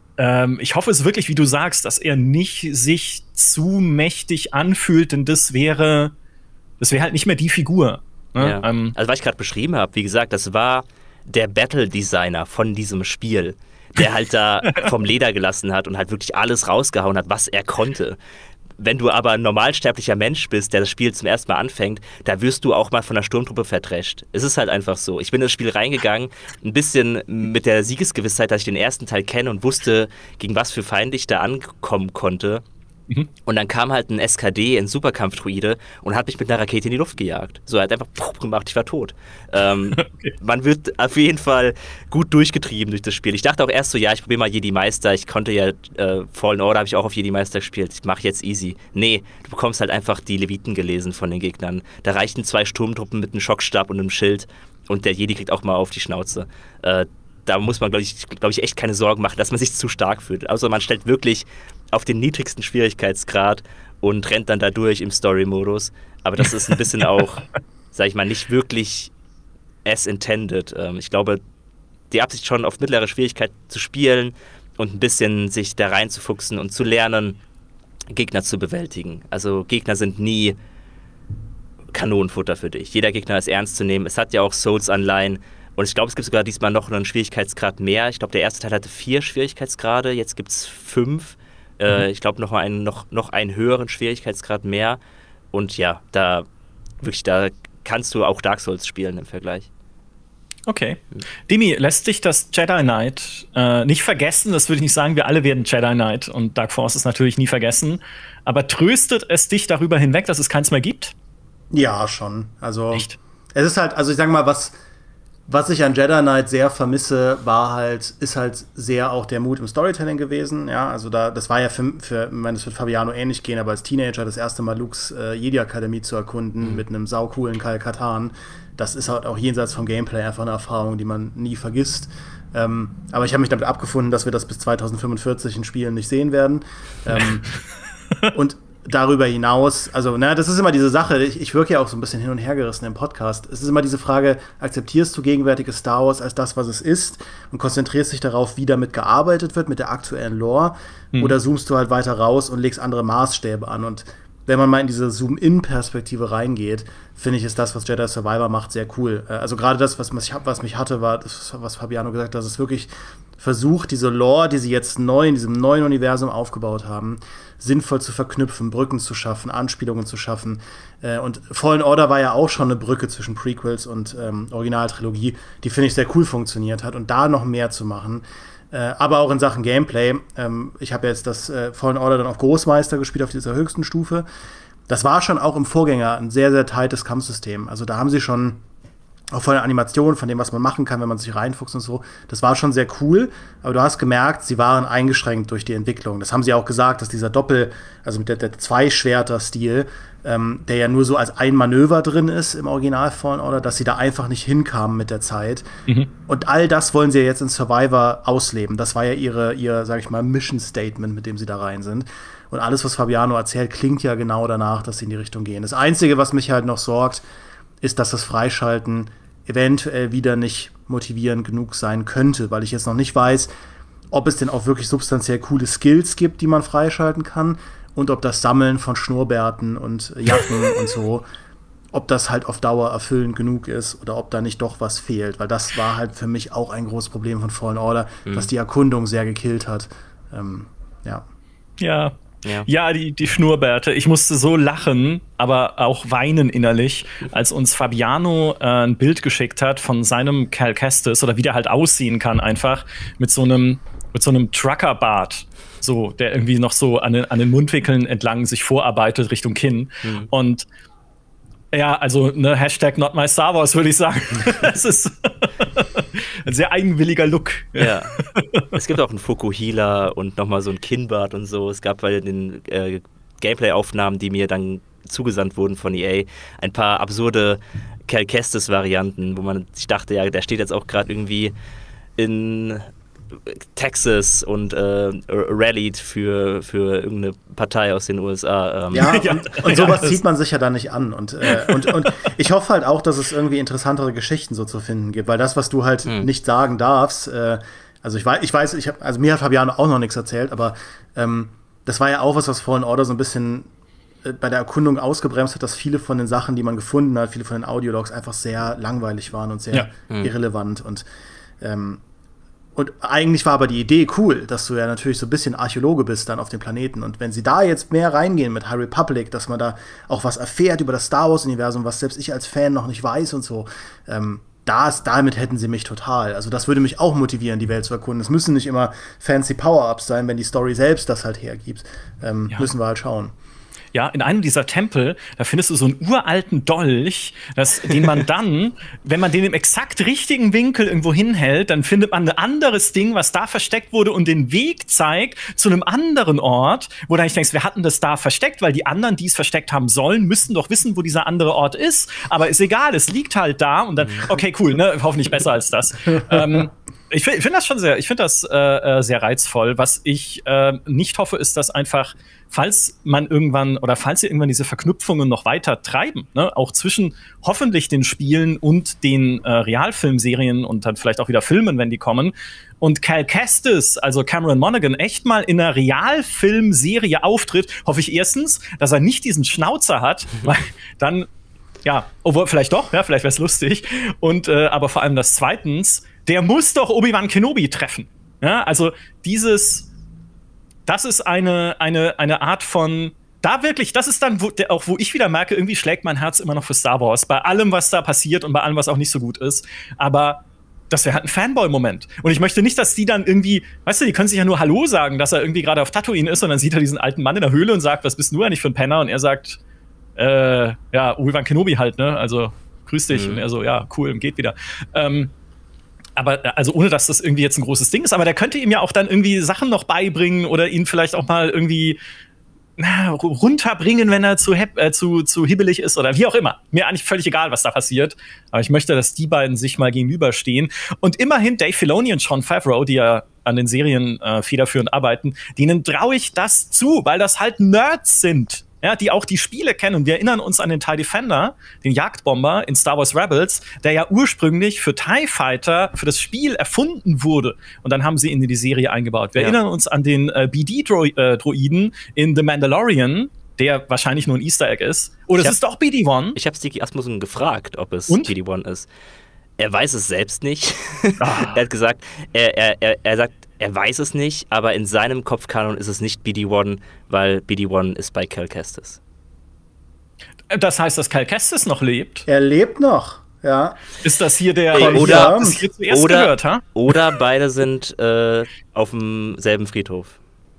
ich hoffe es wirklich, wie du sagst, dass er nicht sich zu mächtig anfühlt, denn das wäre halt nicht mehr die Figur. Ne? Ja. Also was ich gerade beschrieben habe, wie gesagt, das war der Battle-Designer von diesem Spiel, der halt da vom Leder gelassen hat und halt wirklich alles rausgehauen hat, was er konnte. Wenn du aber ein normalsterblicher Mensch bist, der das Spiel zum ersten Mal anfängt, da wirst du auch mal von der Sturmtruppe verdrescht. Es ist halt einfach so. Ich bin in das Spiel reingegangen, ein bisschen mit der Siegesgewissheit, dass ich den ersten Teil kenne und wusste, gegen was für Feinde ich da ankommen konnte. Und dann kam halt ein SKD, ein Superkampfdruide, und hat mich mit einer Rakete in die Luft gejagt. So, er hat einfach gemacht, ich war tot. Okay. Man wird auf jeden Fall gut durchgetrieben durch das Spiel. Ich dachte auch erst so, ja, ich probiere mal Jedi Meister. Ich konnte ja Fallen Order, habe ich auch auf Jedi Meister gespielt. Ich mache jetzt easy. Nee, du bekommst halt einfach die Leviten gelesen von den Gegnern. Da reichten 2 Sturmtruppen mit einem Schockstab und einem Schild und der Jedi kriegt auch mal auf die Schnauze. Da muss man, glaube ich, echt keine Sorgen machen, dass man sich zu stark fühlt. Also man stellt wirklich auf den niedrigsten Schwierigkeitsgrad und rennt dann da durch im Story-Modus. Aber das ist ein bisschen auch, sag ich mal, nicht wirklich as intended. Ich glaube, die Absicht schon auf mittlere Schwierigkeit zu spielen und ein bisschen sich da reinzufuchsen und zu lernen, Gegner zu bewältigen. Also Gegner sind nie Kanonenfutter für dich. Jeder Gegner ist ernst zu nehmen. Es hat ja auch Souls-Anleihen. Und ich glaube, es gibt sogar diesmal noch einen Schwierigkeitsgrad mehr. Ich glaube, der erste Teil hatte 4 Schwierigkeitsgrade, jetzt gibt es 5. Ich glaube, noch einen höheren Schwierigkeitsgrad mehr. Und ja, da kannst du auch Dark Souls spielen im Vergleich. Okay. Demi, lässt dich das Jedi Knight nicht vergessen? Das würde ich nicht sagen, wir alle werden Jedi Knight und Dark Force ist natürlich nie vergessen. Aber tröstet es dich darüber hinweg, dass es keins mehr gibt? Ja, schon. Also, echt? Es ist halt, also ich sag mal, was Was ich an Jedi Knight sehr vermisse, ist halt sehr auch der Mut im Storytelling gewesen. Ja, also das war ja ich meine, es wird Fabiano ähnlich gehen, aber als Teenager das erste Mal Lukes Jedi-Akademie zu erkunden mit einem saucoolen Kyle Katarn, das ist halt auch jenseits vom Gameplay einfach eine Erfahrung, die man nie vergisst. Aber ich habe mich damit abgefunden, dass wir das bis 2045 in Spielen nicht sehen werden. Und darüber hinaus, also, das ist immer diese Sache, ich wirke ja auch so ein bisschen hin und her gerissen im Podcast. Es ist immer diese Frage, akzeptierst du gegenwärtiges Star Wars als das, was es ist und konzentrierst dich darauf, wie damit gearbeitet wird, mit der aktuellen Lore, oder zoomst du halt weiter raus und legst andere Maßstäbe an? Und wenn man mal in diese Zoom-In-Perspektive reingeht, finde ich, ist das, was Jedi Survivor macht, sehr cool. Also gerade das, was mich hatte, war das, was Fabiano gesagt hat, dass es wirklich versucht, diese Lore, die sie jetzt neu in diesem neuen Universum aufgebaut haben, sinnvoll zu verknüpfen, Brücken zu schaffen, Anspielungen zu schaffen. Und Fallen Order war ja auch schon eine Brücke zwischen Prequels und Originaltrilogie, die, finde ich, sehr cool funktioniert hat. Und da noch mehr zu machen, aber auch in Sachen Gameplay. Ich habe jetzt das Fallen Order dann auf Großmeister gespielt, auf dieser höchsten Stufe. Das war schon auch im Vorgänger ein sehr, sehr tightes Kampfsystem. Also da haben sie schon auch von der Animation, von dem, was man machen kann, wenn man sich reinfuchst und so, das war schon sehr cool, aber du hast gemerkt, sie waren eingeschränkt durch die Entwicklung. Das haben sie auch gesagt, dass dieser also mit der Zwei-Schwerter-Stil, der ja nur so als ein Manöver drin ist im Original Fallen Order, dass sie da einfach nicht hinkamen mit der Zeit. Und all das wollen sie ja jetzt in Survivor ausleben. Das war ja ihr, sag ich mal, Mission-Statement, mit dem sie da rein sind. Und alles, was Fabiano erzählt, klingt ja genau danach, dass sie in die Richtung gehen. Das Einzige, was mich halt noch sorgt, ist, dass das Freischalten eventuell wieder nicht motivierend genug sein könnte, weil ich jetzt noch nicht weiß, ob es denn auch wirklich substanziell coole Skills gibt, die man freischalten kann, und ob das Sammeln von Schnurrbärten und Jacken und so, ob das halt auf Dauer erfüllend genug ist oder ob da nicht doch was fehlt, weil das war halt für mich auch ein großes Problem von Fallen Order, was die Erkundung sehr gekillt hat. Ja, die Schnurrbärte. Ich musste so lachen, aber auch weinen innerlich, als uns Fabiano ein Bild geschickt hat von seinem Cal Kestis, oder wie der halt aussehen kann, einfach mit so einem Truckerbart, so, der irgendwie noch so an den Mundwinkeln entlang sich vorarbeitet Richtung Kinn. Und ja, also Hashtag not my Star Wars, würde ich sagen. Es ist ein sehr eigenwilliger Look. Ja. Es gibt auch einen Fukuhila und nochmal so ein Kinnbart und so. Es gab bei den Gameplay-Aufnahmen, die mir dann zugesandt wurden von EA, ein paar absurde Cal Kestis-Varianten, wo man sich dachte, ja, der steht jetzt auch gerade irgendwie in Texas und rallied für irgendeine Partei aus den USA. Und sowas zieht man sich ja dann nicht an. Und ich hoffe halt auch, dass es irgendwie interessantere Geschichten so zu finden gibt, weil das, was du halt nicht sagen darfst, also ich weiß, mir hat Fabiano auch noch nichts erzählt, aber das war ja auch was Fallen Order so ein bisschen bei der Erkundung ausgebremst hat, dass viele von den Sachen, die man gefunden hat, viele von den Audiologs einfach sehr langweilig waren und sehr irrelevant. Und eigentlich war aber die Idee cool, dass du ja natürlich so ein bisschen Archäologe bist dann auf dem Planeten. Und wenn sie da jetzt mehr reingehen mit High Republic, dass man da auch was erfährt über das Star Wars-Universum, was selbst ich als Fan noch nicht weiß und so, damit hätten sie mich total. Also das würde mich auch motivieren, die Welt zu erkunden. Es müssen nicht immer fancy Power-Ups sein, wenn die Story selbst das halt hergibt. Müssen wir halt schauen. Ja, in einem dieser Tempel, da findest du so einen uralten Dolch, den man dann, wenn man den im exakt richtigen Winkel irgendwo hinhält, dann findet man ein anderes Ding, was da versteckt wurde und den Weg zeigt zu einem anderen Ort, wo du eigentlich denkst, wir hatten das da versteckt, weil die anderen, die es versteckt haben sollen, müssten doch wissen, wo dieser andere Ort ist. Aber ist egal, es liegt halt da und dann, okay, cool, ne, hoffentlich besser als das. Ich finde das schon sehr reizvoll. Was ich nicht hoffe, ist, dass einfach, falls sie irgendwann diese Verknüpfungen noch weiter treiben, ne, auch zwischen hoffentlich den Spielen und den Realfilmserien und dann vielleicht auch wieder Filmen, wenn die kommen, und Cal Kestis, also Cameron Monaghan, echt mal in einer Realfilmserie auftritt, hoffe ich erstens, dass er nicht diesen Schnauzer hat, weil dann, ja, obwohl vielleicht doch, ja, vielleicht wäre es lustig. Und aber vor allem das zweitens, der muss doch Obi-Wan Kenobi treffen. Ja, also das ist eine Art von, da wirklich, das ist dann, wo ich wieder merke, irgendwie schlägt mein Herz immer noch für Star Wars, bei allem, was da passiert und bei allem, was auch nicht so gut ist. Aber das wäre halt ein Fanboy-Moment. Und ich möchte nicht, dass die dann irgendwie, weißt du, die können sich ja nur Hallo sagen, dass er irgendwie gerade auf Tatooine ist und dann sieht er diesen alten Mann in der Höhle und sagt, was bist du eigentlich für ein Penner? Und er sagt, ja, Obi-Wan Kenobi halt, ne? Also, grüß dich. Und er so, ja, cool, und geht wieder. Aber also ohne, dass das irgendwie jetzt ein großes Ding ist, aber der könnte ihm ja auch dann irgendwie Sachen noch beibringen oder ihn vielleicht auch mal irgendwie runterbringen, wenn er zu hibbelig ist oder wie auch immer. Mir eigentlich völlig egal, was da passiert. Aber ich möchte, dass die beiden sich mal gegenüberstehen. Und immerhin Dave Filoni und Jon Favreau, die ja an den Serien federführend arbeiten, denen traue ich das zu, weil das halt Nerds sind. Ja, die auch die Spiele kennen. Und wir erinnern uns an den TIE Defender, den Jagdbomber in Star Wars Rebels, der ja ursprünglich für TIE Fighter, für das Spiel erfunden wurde. Und dann haben sie ihn in die Serie eingebaut. Wir erinnern uns an den BD-Droiden in The Mandalorian, der wahrscheinlich nur ein Easter Egg ist. Oder es ist doch BD-1. Ich habe Sticky Asmussen gefragt, ob es BD-1 ist. Er weiß es selbst nicht. Er hat gesagt, er sagt, er weiß es nicht, aber in seinem Kopfkanon ist es nicht BD-1, weil BD-1 ist bei Cal Kestis. Das heißt, dass Cal Kestis noch lebt? Er lebt noch, ja. Ist das hier der oder das hier zuerst gehört, ha? Oder beide sind auf demselben Friedhof.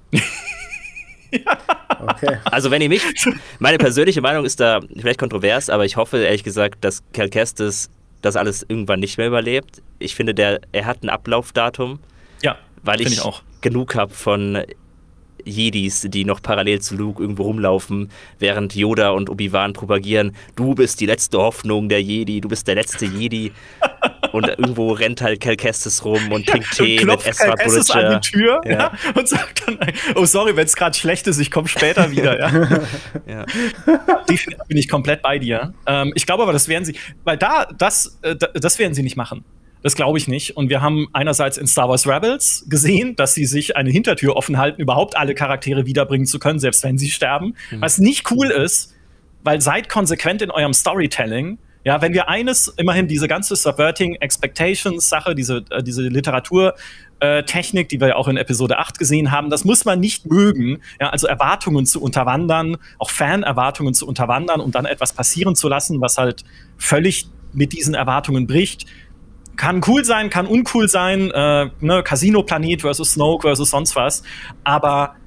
Ja. Okay. Also wenn ihr mich, meine persönliche Meinung ist da vielleicht kontrovers, aber ich hoffe ehrlich gesagt, dass Cal Kestis das alles irgendwann nicht mehr überlebt. Ich finde, er hat ein Ablaufdatum. Ja. Weil ich auch genug habe von Jedis, die noch parallel zu Luke irgendwo rumlaufen, während Yoda und Obi-Wan propagieren, du bist die letzte Hoffnung der Jedi, du bist der letzte Jedi. Und irgendwo rennt halt Cal Kestis rum und trinkt Tee mit Ezra Bridger. An die Tür und sagt dann, oh sorry, wenn es gerade schlecht ist, ich komme später wieder. Ja. Bin ich komplett bei dir. Ich glaube aber, das werden sie, weil das werden sie nicht machen. Das glaube ich nicht. Und wir haben einerseits in Star Wars Rebels gesehen, dass sie sich eine Hintertür offen halten, überhaupt alle Charaktere wiederbringen zu können, selbst wenn sie sterben. Was nicht cool ist, weil seid konsequent in eurem Storytelling. Ja, wenn wir immerhin diese ganze Subverting Expectations Sache, diese Literaturtechnik, die wir ja auch in Episode 8 gesehen haben, das muss man nicht mögen. Ja, also Erwartungen zu unterwandern, auch Fan-Erwartungen zu unterwandern und dann etwas passieren zu lassen, was halt völlig mit diesen Erwartungen bricht. Kann cool sein, kann uncool sein, Casino-Planet versus Snoke versus sonst was. Aber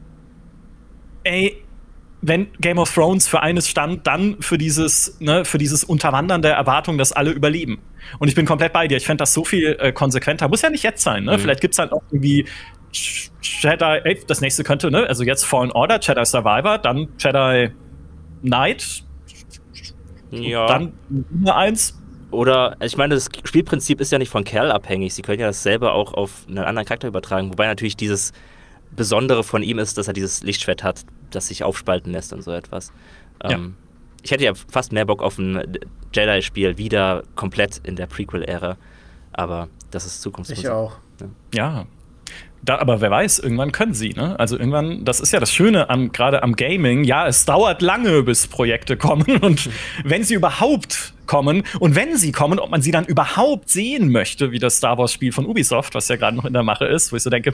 wenn Game of Thrones für eines stand, dann für dieses Unterwandern der Erwartung, dass alle überleben. Und ich bin komplett bei dir. Ich fände das so viel konsequenter. Muss ja nicht jetzt sein. Ne? Vielleicht gibt's halt auch irgendwie Jedi, das nächste könnte, also jetzt Fallen Order, Jedi Survivor, dann Jedi Knight. Ja. Dann Nummer 1. Oder, ich meine, das Spielprinzip ist ja nicht von Cal abhängig. Sie können ja dasselbe auch auf einen anderen Charakter übertragen. Wobei natürlich dieses Besondere von ihm ist, dass er dieses Lichtschwert hat, das sich aufspalten lässt und so etwas. Ich hätte ja fast mehr Bock auf ein Jedi-Spiel, wieder komplett in der Prequel-Ära. Aber das ist Zukunftsmusik. Ich auch. Ja. Aber wer weiß, irgendwann können sie, ne? Also irgendwann, das ist ja das Schöne gerade am Gaming, ja, es dauert lange, bis Projekte kommen und wenn sie überhaupt kommen und wenn sie kommen, ob man sie dann überhaupt sehen möchte, wie das Star Wars Spiel von Ubisoft, was ja gerade noch in der Mache ist, wo ich so denke,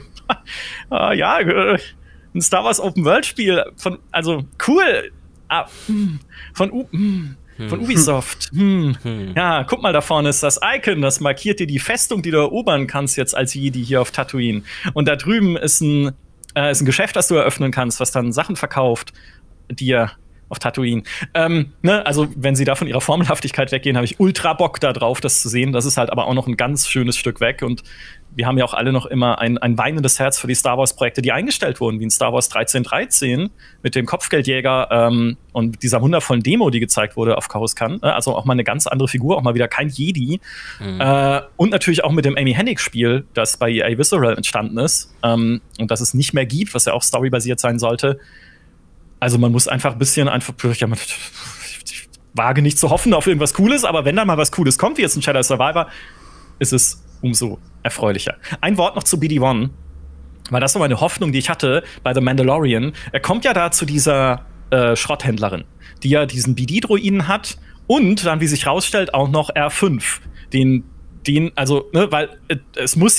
ein Star Wars Open World Spiel also cool, von Ubisoft. Ja, guck mal, da vorne ist das Icon, das markiert dir die Festung, die du erobern kannst jetzt als Jedi hier auf Tatooine. Und da drüben ist ein Geschäft, das du eröffnen kannst, was dann Sachen verkauft dir auf Tatooine. Also, wenn sie da von ihrer Formelhaftigkeit weggehen, habe ich ultra Bock da drauf, das zu sehen. Das ist halt aber auch noch ein ganz schönes Stück weg. Und wir haben ja auch alle noch immer ein weinendes Herz für die Star Wars-Projekte, die eingestellt wurden, wie in Star Wars 1313 mit dem Kopfgeldjäger und dieser wundervollen Demo, die gezeigt wurde auf Coruscant. Also auch mal eine ganz andere Figur, auch mal wieder kein Jedi. Und natürlich auch mit dem Amy Hennig-Spiel, das bei EA Visceral entstanden ist und das es nicht mehr gibt, was ja auch storybasiert sein sollte. Also man muss einfach ein bisschen ich wage nicht zu hoffen auf irgendwas Cooles, aber wenn da mal was Cooles kommt, wie jetzt ein Jedi Survivor, ist es umso erfreulicher. Ein Wort noch zu BD-1, weil das war meine Hoffnung, die ich hatte bei The Mandalorian. Er kommt ja da zu dieser Schrotthändlerin, die ja diesen BD-Droiden hat und dann, wie sich rausstellt, auch noch R5, weil es müssen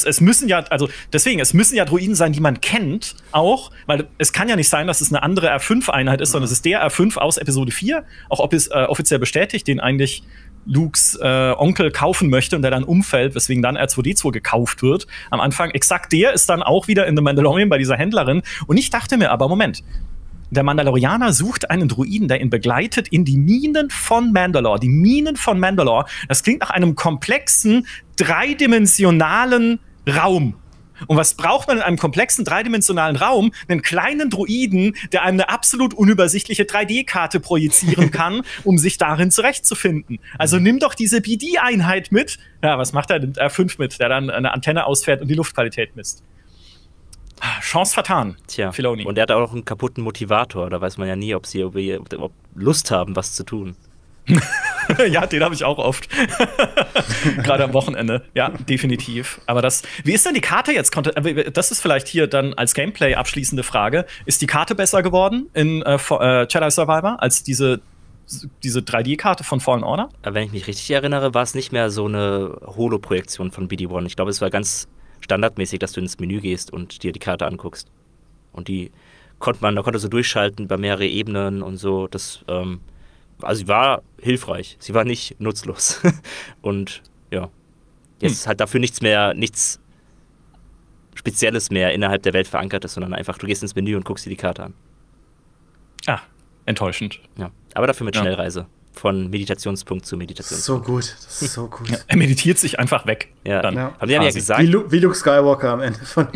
ja Droiden sein, die man kennt, auch, weil es kann ja nicht sein, dass es eine andere R5-Einheit ist, sondern es ist der R5 aus Episode 4, auch offiziell bestätigt, den eigentlich Lukes Onkel kaufen möchte und der dann umfällt, weswegen dann R2D2 gekauft wird. Am Anfang exakt der ist dann auch wieder in The Mandalorian bei dieser Händlerin. Und ich dachte mir aber, Moment, der Mandalorianer sucht einen Druiden, der ihn begleitet in die Minen von Mandalore. Die Minen von Mandalore, das klingt nach einem komplexen, dreidimensionalen Raum. Und was braucht man in einem komplexen, dreidimensionalen Raum? Einen kleinen Druiden, der einem eine absolut unübersichtliche 3D-Karte projizieren kann, um sich darin zurechtzufinden. Also nimm doch diese BD-Einheit mit. Ja, was macht er? Nimmt R5 mit, der dann eine Antenne ausfährt und die Luftqualität misst. Chance vertan. Tja, Filoni. Und er hat auch noch einen kaputten Motivator. Da weiß man ja nie, ob sie ob Lust haben, was zu tun. Ja, den habe ich auch oft. Gerade am Wochenende. Ja, definitiv. Aber wie ist denn die Karte jetzt? Das ist vielleicht hier dann als Gameplay abschließende Frage. Ist die Karte besser geworden in Jedi Survivor als diese 3D-Karte von Fallen Order? Wenn ich mich richtig erinnere, war es nicht mehr so eine Holo-Projektion von BD-1. Ich glaube, es war ganz standardmäßig, dass du ins Menü gehst und dir die Karte anguckst. Und da konnte so durchschalten bei mehrere Ebenen und so. Also sie war hilfreich, sie war nicht nutzlos. Und ja, jetzt ist halt dafür nichts Spezielles mehr innerhalb der Welt verankert ist, sondern einfach, du gehst ins Menü und guckst dir die Karte an. Ah, enttäuschend. Ja, aber dafür mit Schnellreise. Von Meditationspunkt zu Meditationspunkt. So gut, das ist so gut. Ja, er meditiert sich einfach weg. Ja, dann. Ja. Aber die haben ja gesagt, wie Luke Skywalker am Ende von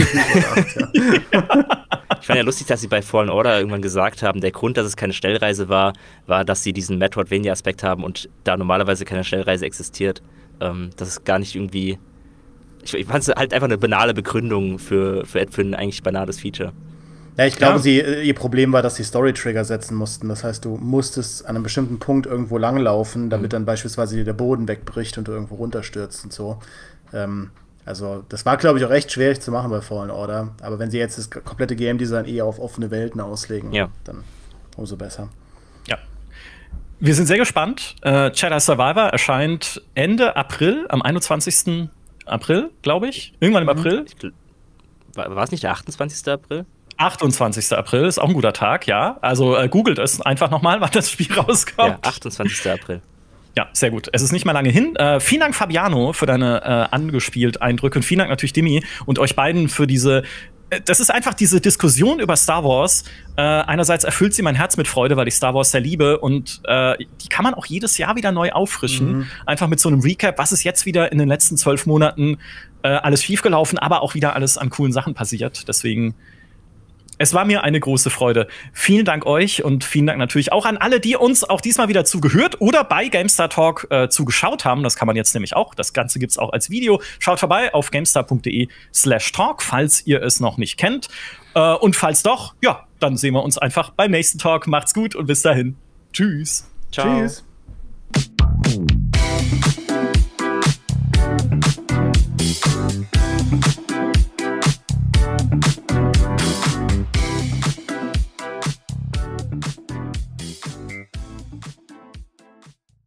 Ich fand ja lustig, dass sie bei Fallen Order irgendwann gesagt haben, der Grund, dass es keine Schnellreise war, dass sie diesen Metroidvania-Aspekt haben und da normalerweise keine Schnellreise existiert. Das ist gar nicht irgendwie. Ich fand es halt einfach eine banale Begründung für ein eigentlich banales Feature. Ja, ich glaube, ihr Problem war, dass sie Story-Trigger setzen mussten. Das heißt, du musstest an einem bestimmten Punkt irgendwo langlaufen, damit dann beispielsweise dir der Boden wegbricht und du irgendwo runterstürzt und so. Also, das war, glaube ich, auch recht schwierig zu machen bei Fallen Order. Aber wenn sie jetzt das komplette Game-Design eher auf offene Welten auslegen, dann umso besser. Ja. Wir sind sehr gespannt. Jedi Survivor erscheint Ende April, am 21. April, glaube ich. Irgendwann im April. War es nicht der 28. April? 28. April ist auch ein guter Tag, ja. Also googelt es einfach nochmal, wann das Spiel rauskommt. Ja, 28. April. Ja, sehr gut. Es ist nicht mehr lange hin. Vielen Dank, Fabiano, für deine angespielt Eindrücke. Und vielen Dank natürlich, Dimi, und euch beiden für diese. Das ist einfach diese Diskussion über Star Wars. Einerseits erfüllt sie mein Herz mit Freude, weil ich Star Wars sehr liebe. Und die kann man auch jedes Jahr wieder neu auffrischen. Einfach mit so einem Recap, was ist jetzt wieder in den letzten 12 Monaten alles schiefgelaufen, aber auch wieder alles an coolen Sachen passiert. Deswegen. Es war mir eine große Freude. Vielen Dank euch und vielen Dank natürlich auch an alle, die uns auch diesmal wieder zugehört oder bei GameStar Talk zugeschaut haben. Das kann man jetzt nämlich auch. Das Ganze gibt's auch als Video. Schaut vorbei auf gamestar.de/talk, falls ihr es noch nicht kennt. Und falls doch, ja, dann sehen wir uns einfach beim nächsten Talk. Macht's gut und bis dahin. Tschüss. Ciao. Tschüss.